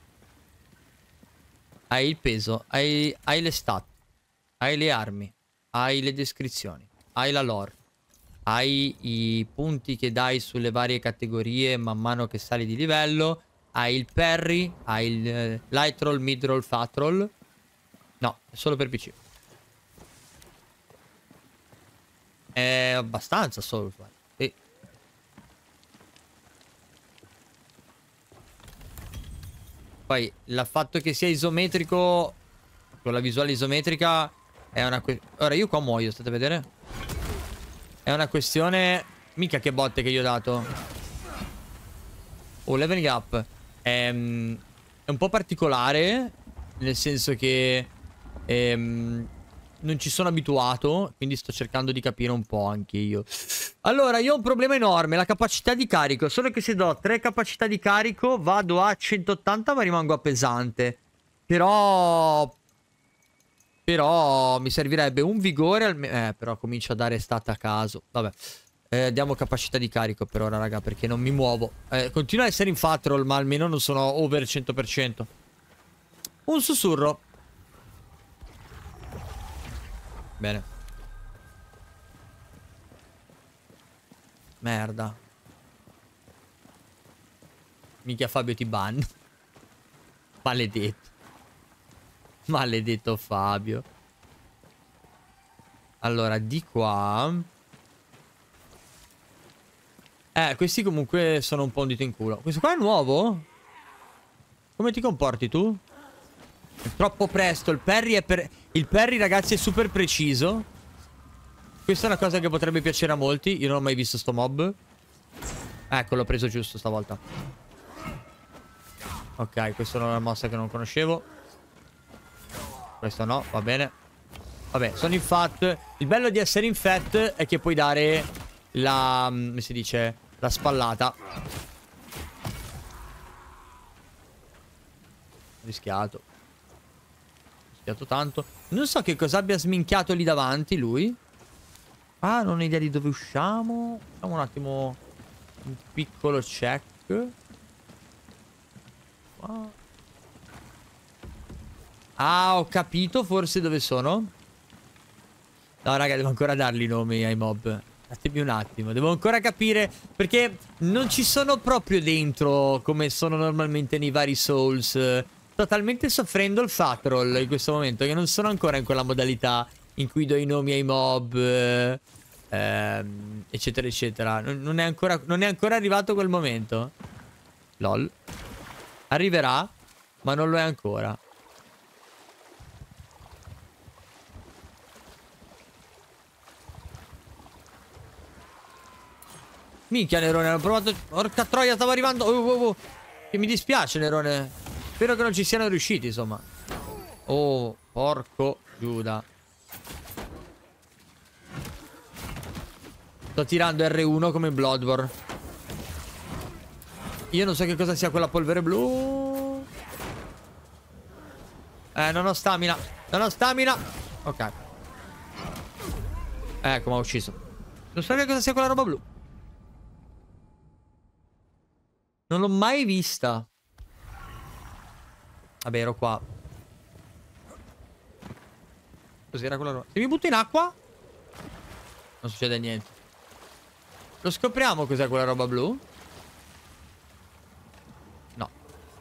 Hai il peso, hai le stat, hai le armi, hai le descrizioni, hai la lore, hai i punti che dai sulle varie categorie man mano che sali di livello, hai il parry, hai il light roll, mid roll, fat roll. No, è solo per PC. È abbastanza Souls-like. Sì. Poi il fatto che sia isometrico, con la visuale isometrica, è una questione. Ora io qua muoio, state a vedere? È una questione. Mica che botte che gli ho dato. Oh, leveling up. È un po' particolare, nel senso che non ci sono abituato, quindi sto cercando di capire un po' anche io. Allora, io ho un problema enorme, la capacità di carico. Solo che se do 3 capacità di carico vado a 180 ma rimango a pesante. Però mi servirebbe un vigore almeno. Però comincio a dare stat a caso. Vabbè, diamo capacità di carico per ora, raga, perché non mi muovo. Continuo a essere in fat roll, ma almeno non sono over 100%. Un sussurro. Bene. Merda. Mica Fabio ti ban. Maledetto. Maledetto Fabio. Allora, di qua. Questi comunque sono un po' un dito in culo. Questo qua è nuovo? Come ti comporti tu? È troppo presto. Il parry è per... Il parry, ragazzi, è super preciso. Questa è una cosa che potrebbe piacere a molti. Io non ho mai visto sto mob. Ecco, l'ho preso giusto stavolta. Ok, questa è una mossa che non conoscevo. Questo no, va bene. Vabbè, sono in fat. Il bello di essere in fat è che puoi dare la... come si dice? La spallata. Rischiato. Tanto. Non so che cosa abbia sminchiato lì davanti lui. Ah, non ho idea di dove usciamo. Facciamo un attimo un piccolo check. Ah, ho capito forse dove sono. No, raga, devo ancora dargli i nomi ai mob. Datemi un attimo, devo ancora capire. Perché non ci sono proprio dentro come sono normalmente nei vari Souls. Sto talmente soffrendo il fat roll in questo momento che non sono ancora in quella modalità in cui do i nomi ai mob, eccetera eccetera. Non è ancora arrivato quel momento. Lol. Arriverà, ma non lo è ancora. Minchia, Nerone, ho provato. Porca troia, stavo arrivando. Che mi dispiace, Nerone. Spero che non ci siano riusciti, insomma. Oh, porco Giuda. Sto tirando R1 come in Bloodborne. Io non so che cosa sia quella polvere blu. Non ho stamina. Non ho stamina. Ok. Ecco, mi ha ucciso. Non so che cosa sia quella roba blu. Non l'ho mai vista. Vabbè, ero qua. Cos'era quella roba? Se mi butto in acqua non succede niente. Lo scopriamo cos'è quella roba blu? No.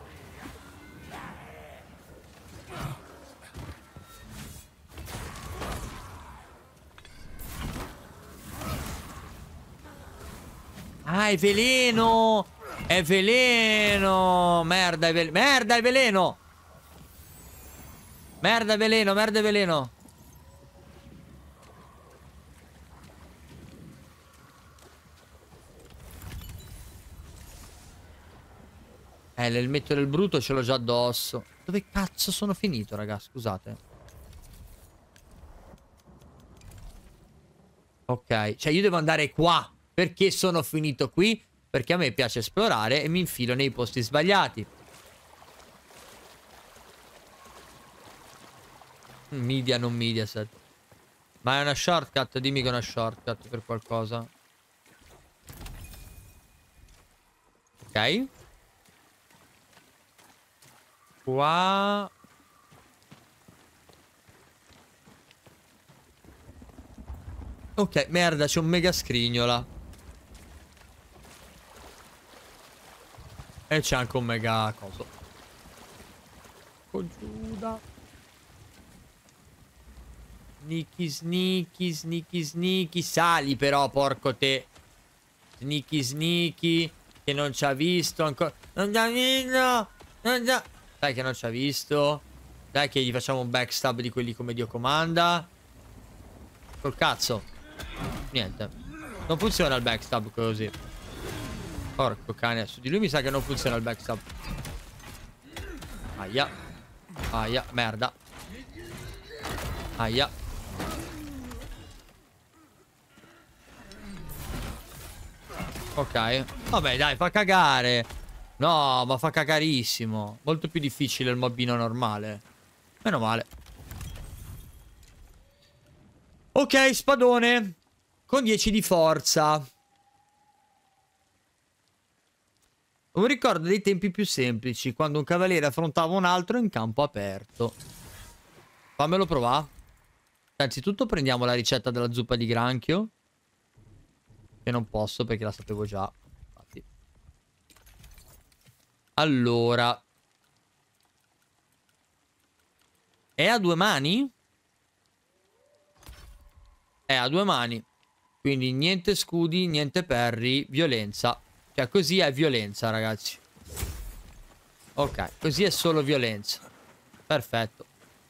Ah, è veleno! È veleno! Merda, è veleno! Merda, è veleno! Merda, è veleno, merda, è veleno! L'elmetto del bruto ce l'ho già addosso. Dove cazzo sono finito, raga? Scusate. Ok, cioè io devo andare qua. Perché sono finito qui? Perché a me piace esplorare e mi infilo nei posti sbagliati. Media, non Mediaset. Ma è una shortcut? Dimmi che è una shortcut per qualcosa. Ok. Qua. Ok, merda, c'è un mega scrignola. E c'è anche un mega coso. Giuda. Sneaky, sneaky, sneaky, sneaky. Sali però, porco te. Sneaky, sneaky. Che non ci ha visto ancora. Non ci ha visto. Non ci ha... Dai che non ci ha visto. Dai che gli facciamo un backstab di quelli come Dio comanda. Col cazzo. Niente. Non funziona il backstab così. Porco cane. Su di lui mi sa che non funziona il backstab. Aia. Aia. Merda. Aia. Ok. Vabbè dai, fa cagare. No, ma fa cagarissimo. Molto più difficile il mobbino normale. Meno male. Ok, spadone. Con 10 di forza. Un ricordo dei tempi più semplici, quando un cavaliere affrontava un altro in campo aperto. Fammelo provare. Innanzitutto prendiamo la ricetta della zuppa di granchio. Che non posso perché la sapevo già. Infatti. Allora. È a 2 mani? È a 2 mani. Quindi niente scudi, niente perri, violenza. Cioè così è violenza, ragazzi. Ok, così è solo violenza. Perfetto.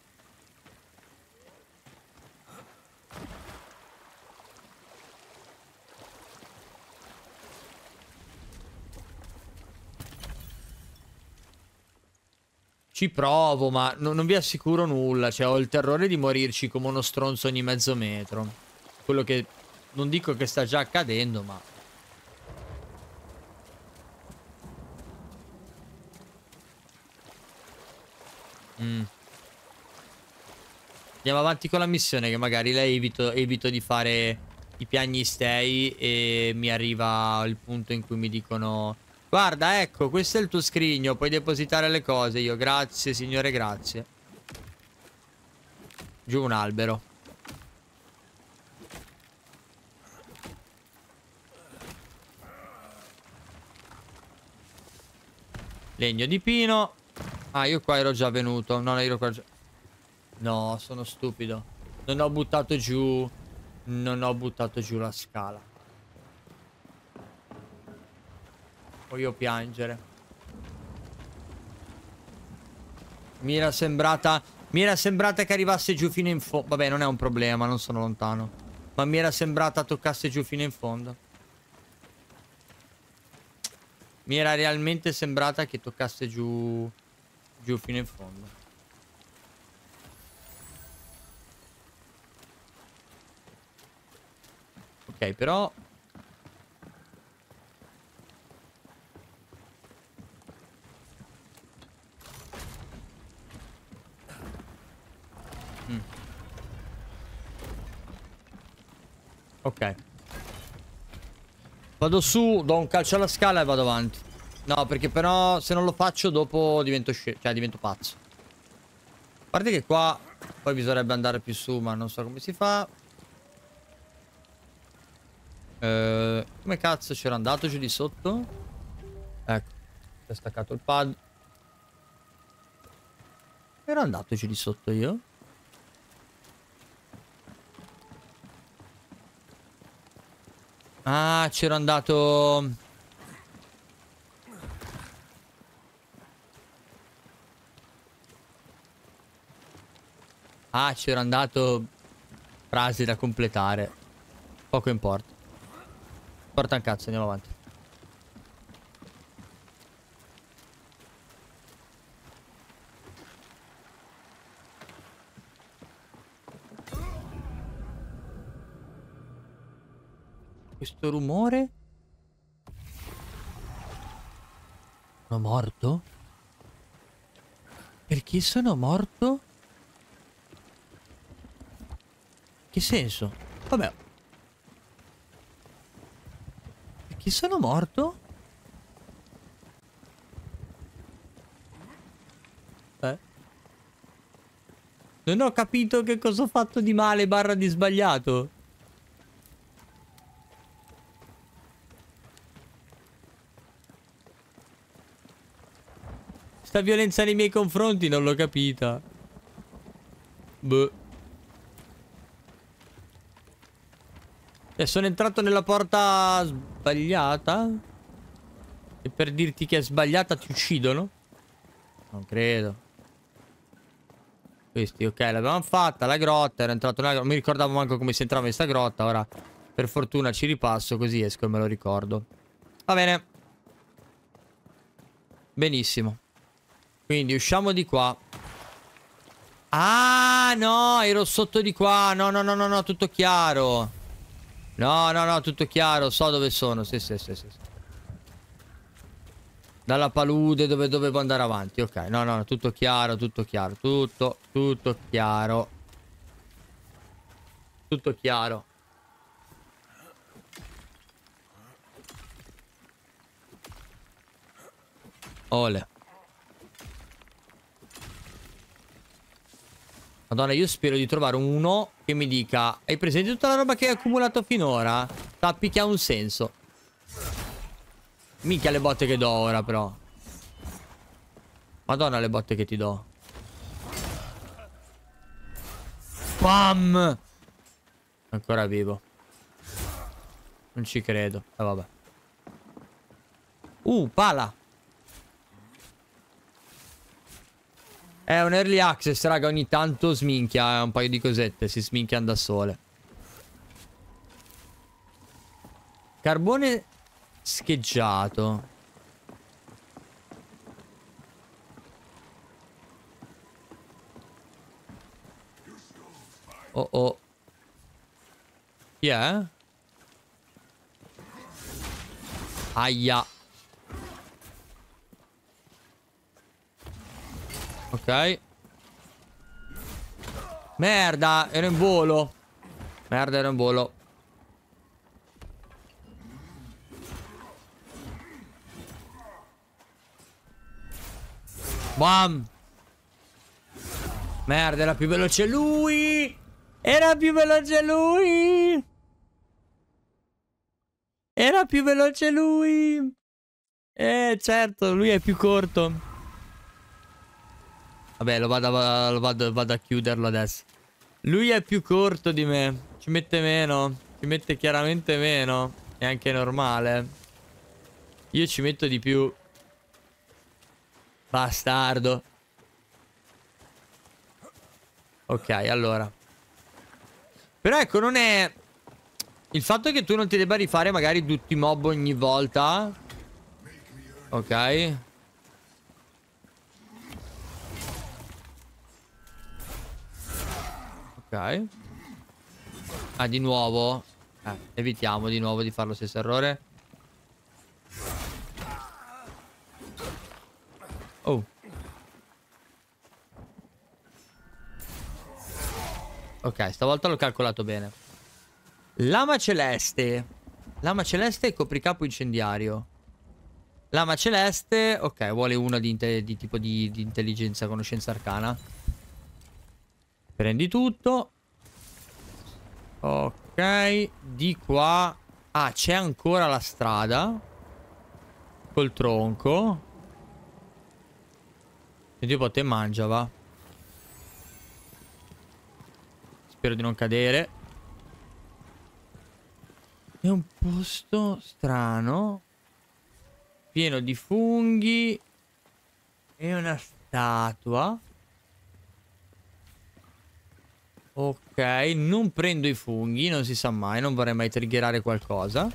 Ci provo, ma non vi assicuro nulla. Cioè, ho il terrore di morirci come uno stronzo ogni mezzo metro. Quello che... Non dico che sta già accadendo, ma... Andiamo avanti con la missione, che magari la evito di fare i piagnistei e mi arriva il punto in cui mi dicono: guarda, ecco, questo è il tuo scrigno, puoi depositare le cose. Io, grazie, signore, grazie. Giù un albero. Legno di pino. Ah, io qua ero già venuto. Non ero qua già... No, sono stupido. Non ho buttato giù. Non ho buttato giù la scala. Voglio piangere. Mi era sembrata che arrivasse giù fino in fondo. Vabbè, non è un problema, non sono lontano. Ma mi era sembrata toccasse giù fino in fondo. Mi era realmente sembrata che toccasse giù fino in fondo. Ok, però... Ok. Vado su, do un calcio alla scala e vado avanti. No, perché però se non lo faccio dopo divento cioè divento pazzo. A parte che qua poi bisognerebbe andare più su, ma non so come si fa. Come cazzo c'era andato giù di sotto? Ecco, si è staccato il pad. Ero andato giù di sotto io? Ah, c'ero andato... Ah, c'ero andato... Frasi da completare. Poco importa. Porta un cazzo, andiamo avanti. Questo rumore? Sono morto? Perché sono morto? Che senso? Vabbè. Perché sono morto? Non ho capito che cosa ho fatto di male barra di sbagliato. Sta violenza nei miei confronti non l'ho capita. Boh. Sono entrato nella porta sbagliata? E per dirti che è sbagliata ti uccidono? Non credo. Questi, ok, l'abbiamo fatta, la grotta, ero entrato nella grotta, non mi ricordavo manco come si entrava in sta grotta, ora per fortuna ci ripasso così esco e me lo ricordo. Va bene. Benissimo. Quindi usciamo di qua. Ah, no, ero sotto di qua, no, no, no, no, no, tutto chiaro. No, no, no, tutto chiaro, so dove sono, sì, sì, sì, sì. Dalla palude dove dovevo andare avanti. Ok, no, no, tutto chiaro, tutto chiaro. Tutto chiaro. Tutto chiaro. Ole. Madonna, io spero di trovare uno che mi dica: hai presente tutta la roba che hai accumulato finora? Sappi che ha un senso. Minchia le botte che do ora però. Madonna le botte che ti do. Bam! Ancora vivo. Non ci credo. Vabbè. Pala. È un early access, raga. Ogni tanto sminchia un paio di cosette. Si sminchiano da sole. Carbone scheggiato. Oh oh. Chi è? Aia. Ok. Merda, ero in volo. Merda, ero in volo. Bam. Merda, era più veloce lui. Era più veloce lui. Era più veloce lui. Certo, lui è più corto. Vabbè, vado a chiuderlo adesso. Lui è più corto di me. Ci mette meno. Ci mette chiaramente meno. È anche normale. Io ci metto di più. Bastardo. Ok, allora. Però ecco, non è... Il fatto che tu non ti debba rifare magari tutti i mob ogni volta. Ok. Ok. Ah, di nuovo. Evitiamo di nuovo di fare lo stesso errore. Oh. Ok, stavolta l'ho calcolato bene. Lama celeste. Lama celeste e copricapo incendiario. Lama celeste. Ok, vuole una di tipo di intelligenza, conoscenza arcana. Prendi tutto. Ok. Di qua. Ah, c'è ancora la strada. Col tronco. E tipo te mangia, va. Spero di non cadere. È un posto strano. Pieno di funghi. E una statua. Ok, non prendo i funghi, non si sa mai, non vorrei mai triggerare qualcosa.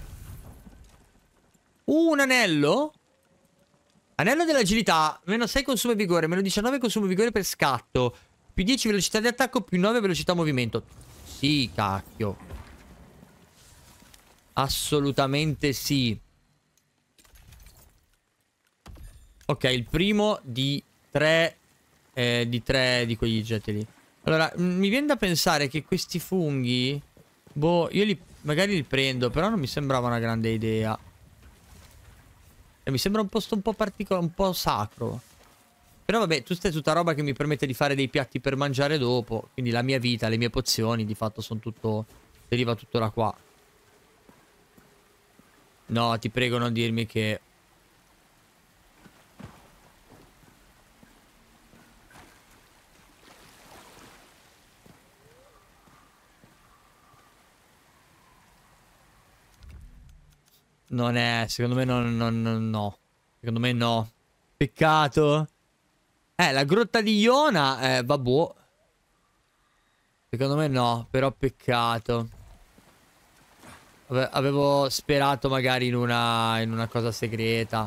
Un anello? Anello dell'agilità, meno 6 consumo vigore, meno 19 consumo vigore per scatto, più 10 velocità di attacco, più 9 velocità movimento. Sì, cacchio. Assolutamente sì. Ok, il primo di 3 di quegli oggetti lì. Allora, mi viene da pensare che questi funghi, boh, io magari li prendo, però non mi sembrava una grande idea. E mi sembra un posto un po' particolare, un po' sacro. Però vabbè, questa è tutta roba che mi permette di fare dei piatti per mangiare dopo. Quindi la mia vita, le mie pozioni, di fatto sono tutto, deriva tutto da qua. No, ti prego non dirmi che... Non è, secondo me no. Secondo me no. Peccato. La grotta di Iona, vabbè. Secondo me no, però peccato. Avevo sperato magari in una cosa segreta.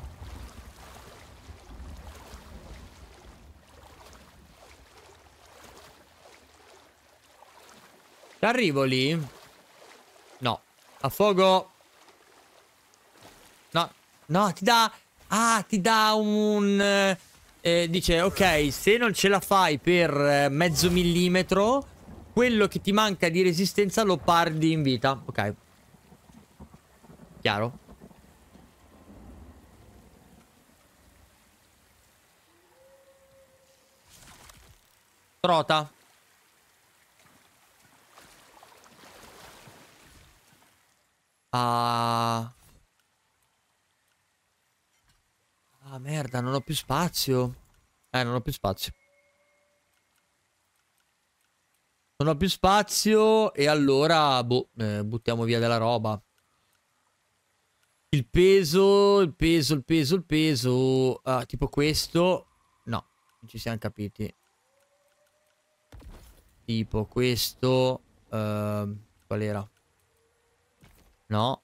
Arrivo lì? No. A fuoco. No, no, ti dà... Ah, ti dà un... dice, ok, se non ce la fai per mezzo millimetro, quello che ti manca di resistenza lo perdi in vita. Ok. Chiaro? Trota. Ah... Ah, merda, non ho più spazio. Non ho più spazio. Non ho più spazio e allora, boh, buttiamo via della roba. Il peso, il peso, il peso, il peso. Tipo questo. No, non ci siamo capiti. Tipo questo. Qual era? No.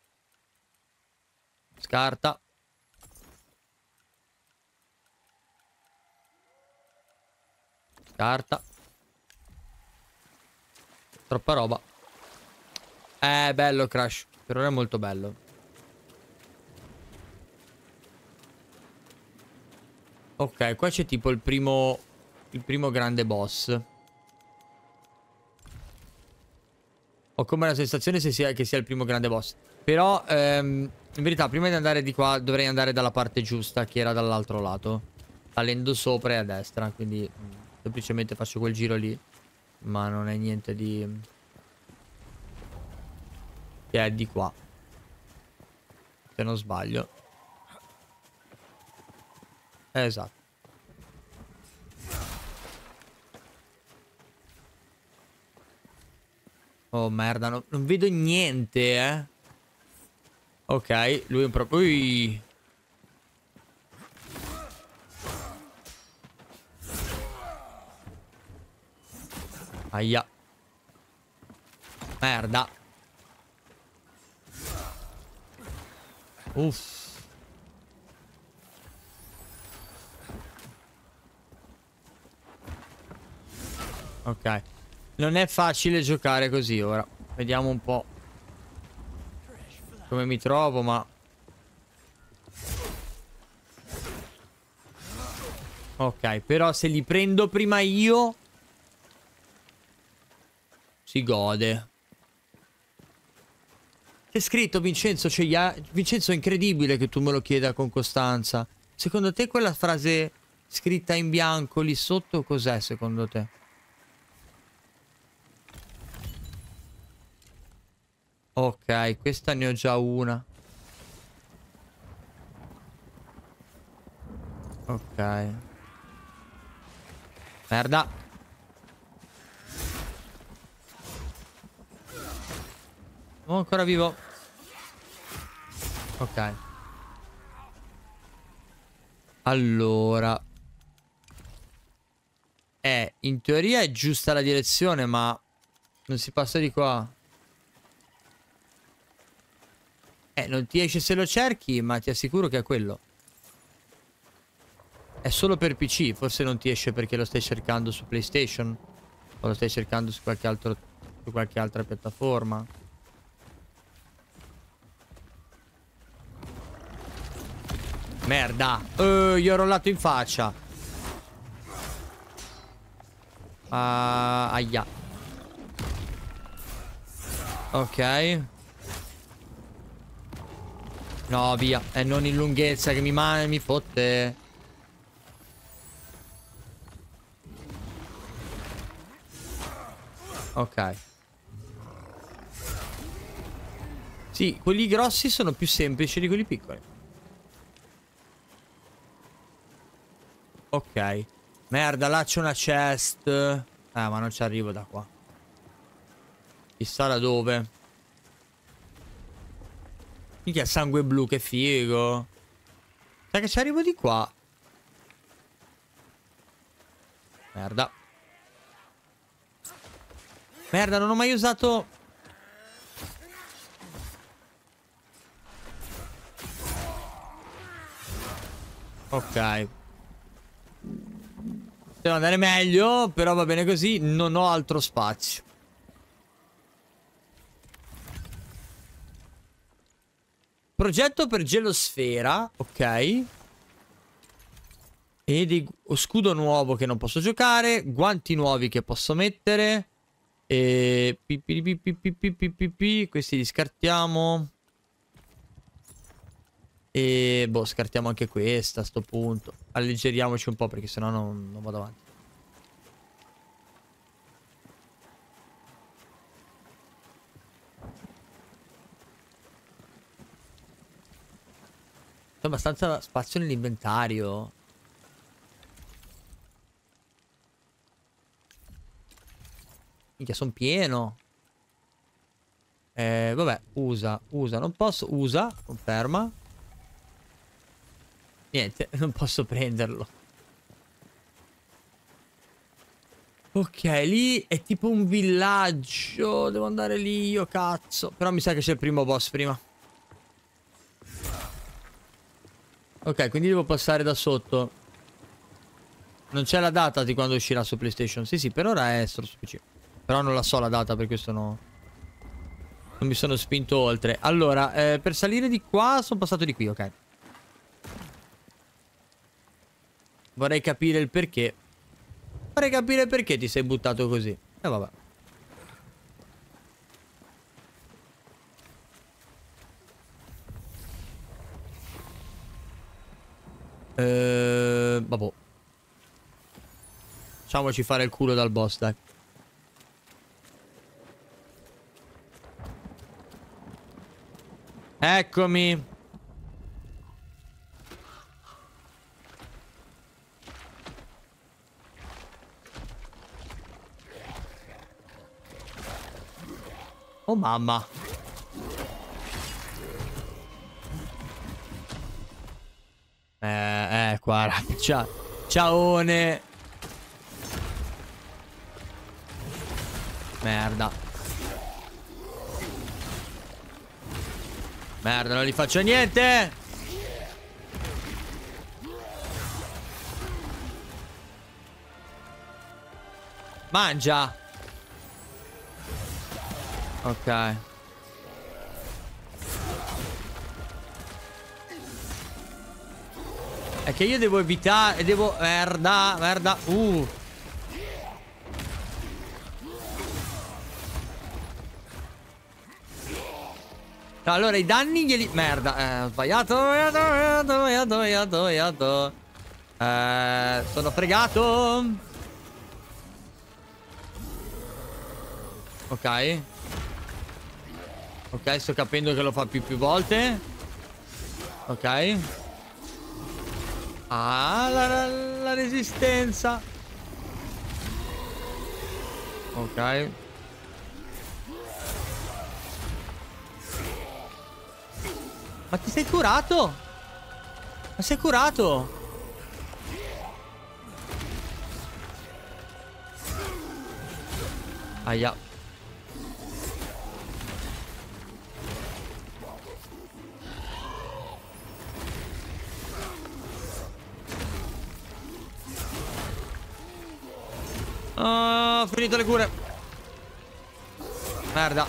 Scarta. Carta. Troppa roba. Bello Crash. Per ora è molto bello. Ok, qua c'è tipo il primo grande boss. Ho come la sensazione che sia il primo grande boss. Però, in verità, prima di andare di qua, dovrei andare dalla parte giusta, che era dall'altro lato. Salendo sopra e a destra, quindi... semplicemente faccio quel giro lì. Ma non è niente di... che è di qua. Se non sbaglio. Esatto. Oh merda, non vedo niente, Ok, lui è un proprio... Ui. Aia. Merda. Uff. Ok. Non è facile giocare così ora. Vediamo un po' come mi trovo, ma... Ok, però se li prendo prima io... si gode. C'è scritto Vincenzo, Vincenzo è incredibile che tu me lo chieda con costanza. Secondo te quella frase scritta in bianco lì sotto cos'è secondo te? Ok, questa ne ho già una. Ok. Merda. Oh, ancora vivo. Ok. Allora. In teoria è giusta la direzione, ma non si passa di qua. Non ti esce se lo cerchi, ma ti assicuro che è quello. È solo per PC, forse non ti esce perché lo stai cercando su PlayStation. O lo stai cercando su qualche altra piattaforma. Merda. Gli ho rollato in faccia. Aia. Ok. No, via. È non in lunghezza che mi fotte. Ok. Sì, quelli grossi sono più semplici di quelli piccoli. Ok. Merda, là c'è una chest. Ma non ci arrivo da qua. Chissà da dove. Minchia, sangue blu, che figo. Sai che ci arrivo di qua. Merda. Merda, non ho mai usato... Ok. Devo andare meglio, però va bene così. Non ho altro spazio. Progetto per gelosfera. Ok. E scudo nuovo che non posso giocare. Guanti nuovi che posso mettere. E... Questi li scartiamo. E boh, scartiamo anche questa a sto punto. Alleggeriamoci un po' perché sennò non vado avanti. C'è abbastanza spazio nell'inventario. Minchia, sono pieno. Vabbè, usa, non posso. Usa, conferma. Niente, non posso prenderlo. Ok, lì è tipo un villaggio. Devo andare lì io, cazzo. Però mi sa che c'è il primo boss prima. Ok, quindi devo passare da sotto. Non c'è la data di quando uscirà su PlayStation. Sì, per ora è solo su PC. Però non la so la data, per questo no. Non mi sono spinto oltre. Allora, per salire di qua sono passato di qui, ok. Vorrei capire il perché. Vorrei capire perché ti sei buttato così. Vabbè. Vabbè. Facciamoci fare il culo dal boss, dai. Eccomi. Oh mamma. Qua. Ciaone. Merda. Merda, non gli faccio niente. Mangia. Ok. È che io devo evitare. Devo... Merda, merda. No, allora i danni glieli... Merda, ho sbagliato. Sono fregato. Ok. Ok, sto capendo che lo fa più volte. Ok. Ah, la resistenza. Ok. Ma ti sei curato? Ma sei curato? Aia. Ho finito le cure. Merda.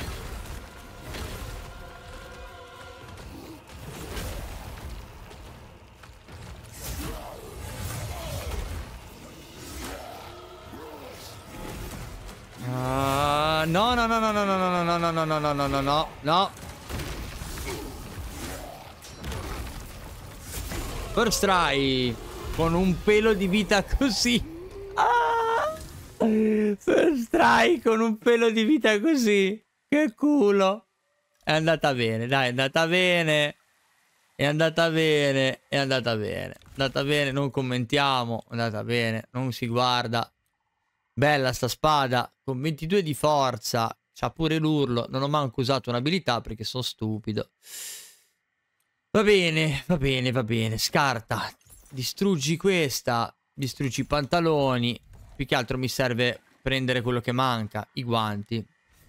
No, no, no, no, no, no, no, no, no, no, no, no, no, no, no, no. First try. Con un pelo di vita così. Ah! First try con un pelo di vita così. Che culo. È andata bene, dai, è andata bene. È andata bene, è andata bene. È andata bene, non commentiamo. È andata bene, non si guarda. Bella sta spada. Con 22 di forza. C'ha pure l'urlo. Non ho manco usato un'abilità perché sono stupido. Va bene, va bene, va bene. Scarta. Distruggi questa. Distruggi i pantaloni. Più che altro mi serve prendere quello che manca. I guanti.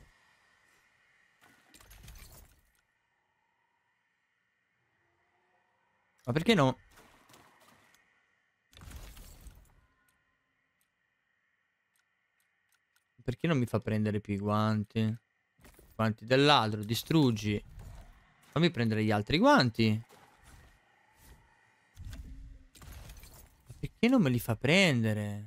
Ma perché no? Perché non mi fa prendere più i guanti? I guanti dell'altro. Distruggi. Fammi prendere gli altri guanti. Ma perché non me li fa prendere?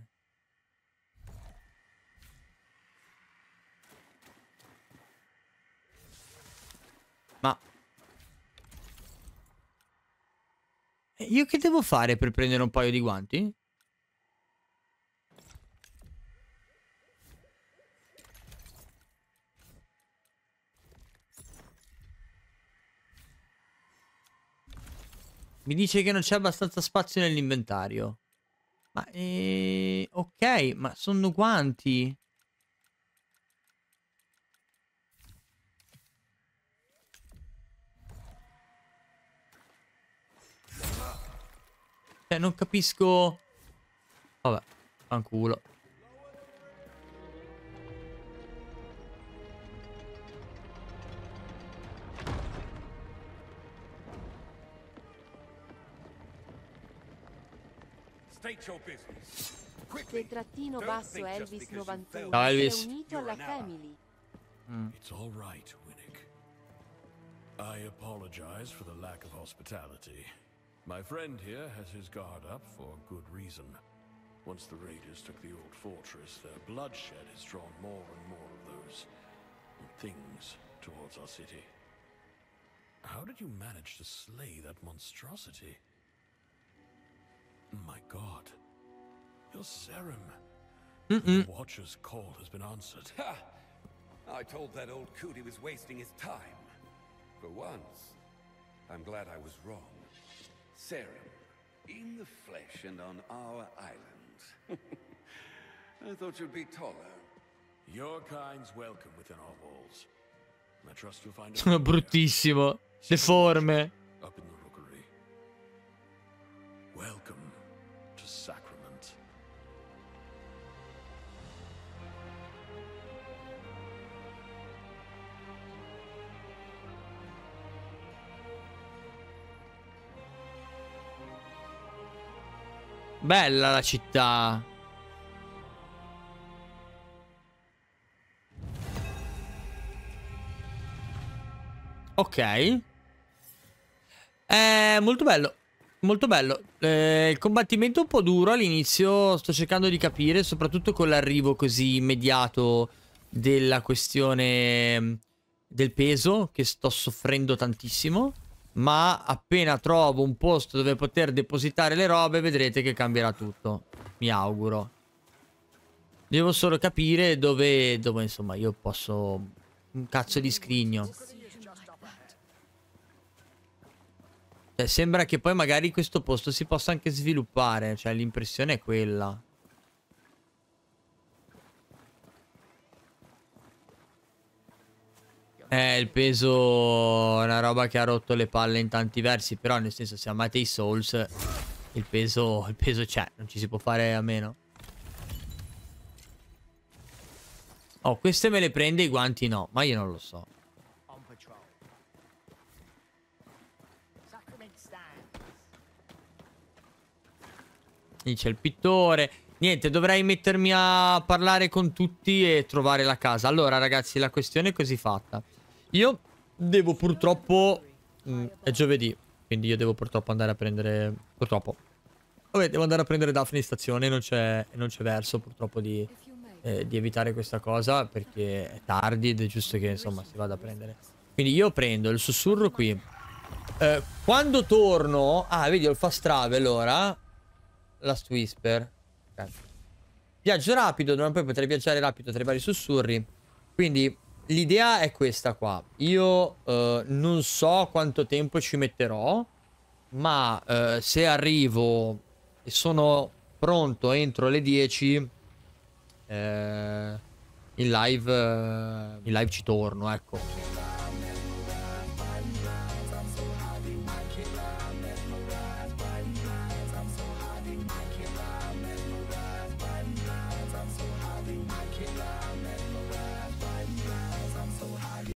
Ma io che devo fare per prendere un paio di guanti? Mi dice che non c'è abbastanza spazio nell'inventario. Ma ok, ma sono guanti. Cioè, non capisco. Vabbè, fanculo. _basso Elvis 91 Ciao, Elvis. si è unito alla family. It's all right, Winnick. I apologize for the lack of hospitality. My friend here has his guard up for good reason. Once the raiders took the old fortress, their bloodshed has drawn more and more of those things towards our city. How did you manage to slay that monstrosity? My God. You're Serim. The Watcher's call has been answered. Ha! I told that old coot he was wasting his time. For once, I'm glad I was wrong. Serim, in the flesh and on our island. I thought you'd be taller. Your kind's welcome within our walls. I trust you'll find Sono bruttissimo. Deforme. up in the rookery. Welcome to Sacrament. Bella la città. Ok. Molto bello. Molto bello. Il combattimento è un po' duro all'inizio. Sto cercando di capire, soprattutto con l'arrivo così immediato della questione del peso, che sto soffrendo tantissimo. Ma appena trovo un posto dove poter depositare le robe, vedrete che cambierà tutto. Mi auguro. Devo solo capire dove insomma io posso... Un cazzo di scrigno. Cioè, sembra che poi magari questo posto si possa anche sviluppare. Cioè, l'impressione è quella. Il peso è una roba che ha rotto le palle in tanti versi. Però, nel senso, se amate i Souls, il peso c'è. Non ci si può fare a meno. Oh, queste me le prende, i guanti no. Ma io non lo so. Lì c'è il pittore. Niente, dovrei mettermi a parlare con tutti e trovare la casa. Allora, ragazzi, la questione è così fatta. Io devo purtroppo... è giovedì. Quindi io devo purtroppo andare a prendere... Purtroppo. Vabbè, devo andare a prendere Daphne in stazione. Non c'è verso, purtroppo, di di evitare questa cosa perché è tardi ed è giusto che insomma si vada a prendere. Quindi io prendo il sussurro qui. Quando torno... Ah, vedi, ho il fast travel ora. Last Whisper. Okay. Viaggio rapido, non poi potrei viaggiare rapido tra i vari sussurri. Quindi l'idea è questa qua. Io non so quanto tempo ci metterò, ma se arrivo e sono pronto entro le 10, in live ci torno, ecco.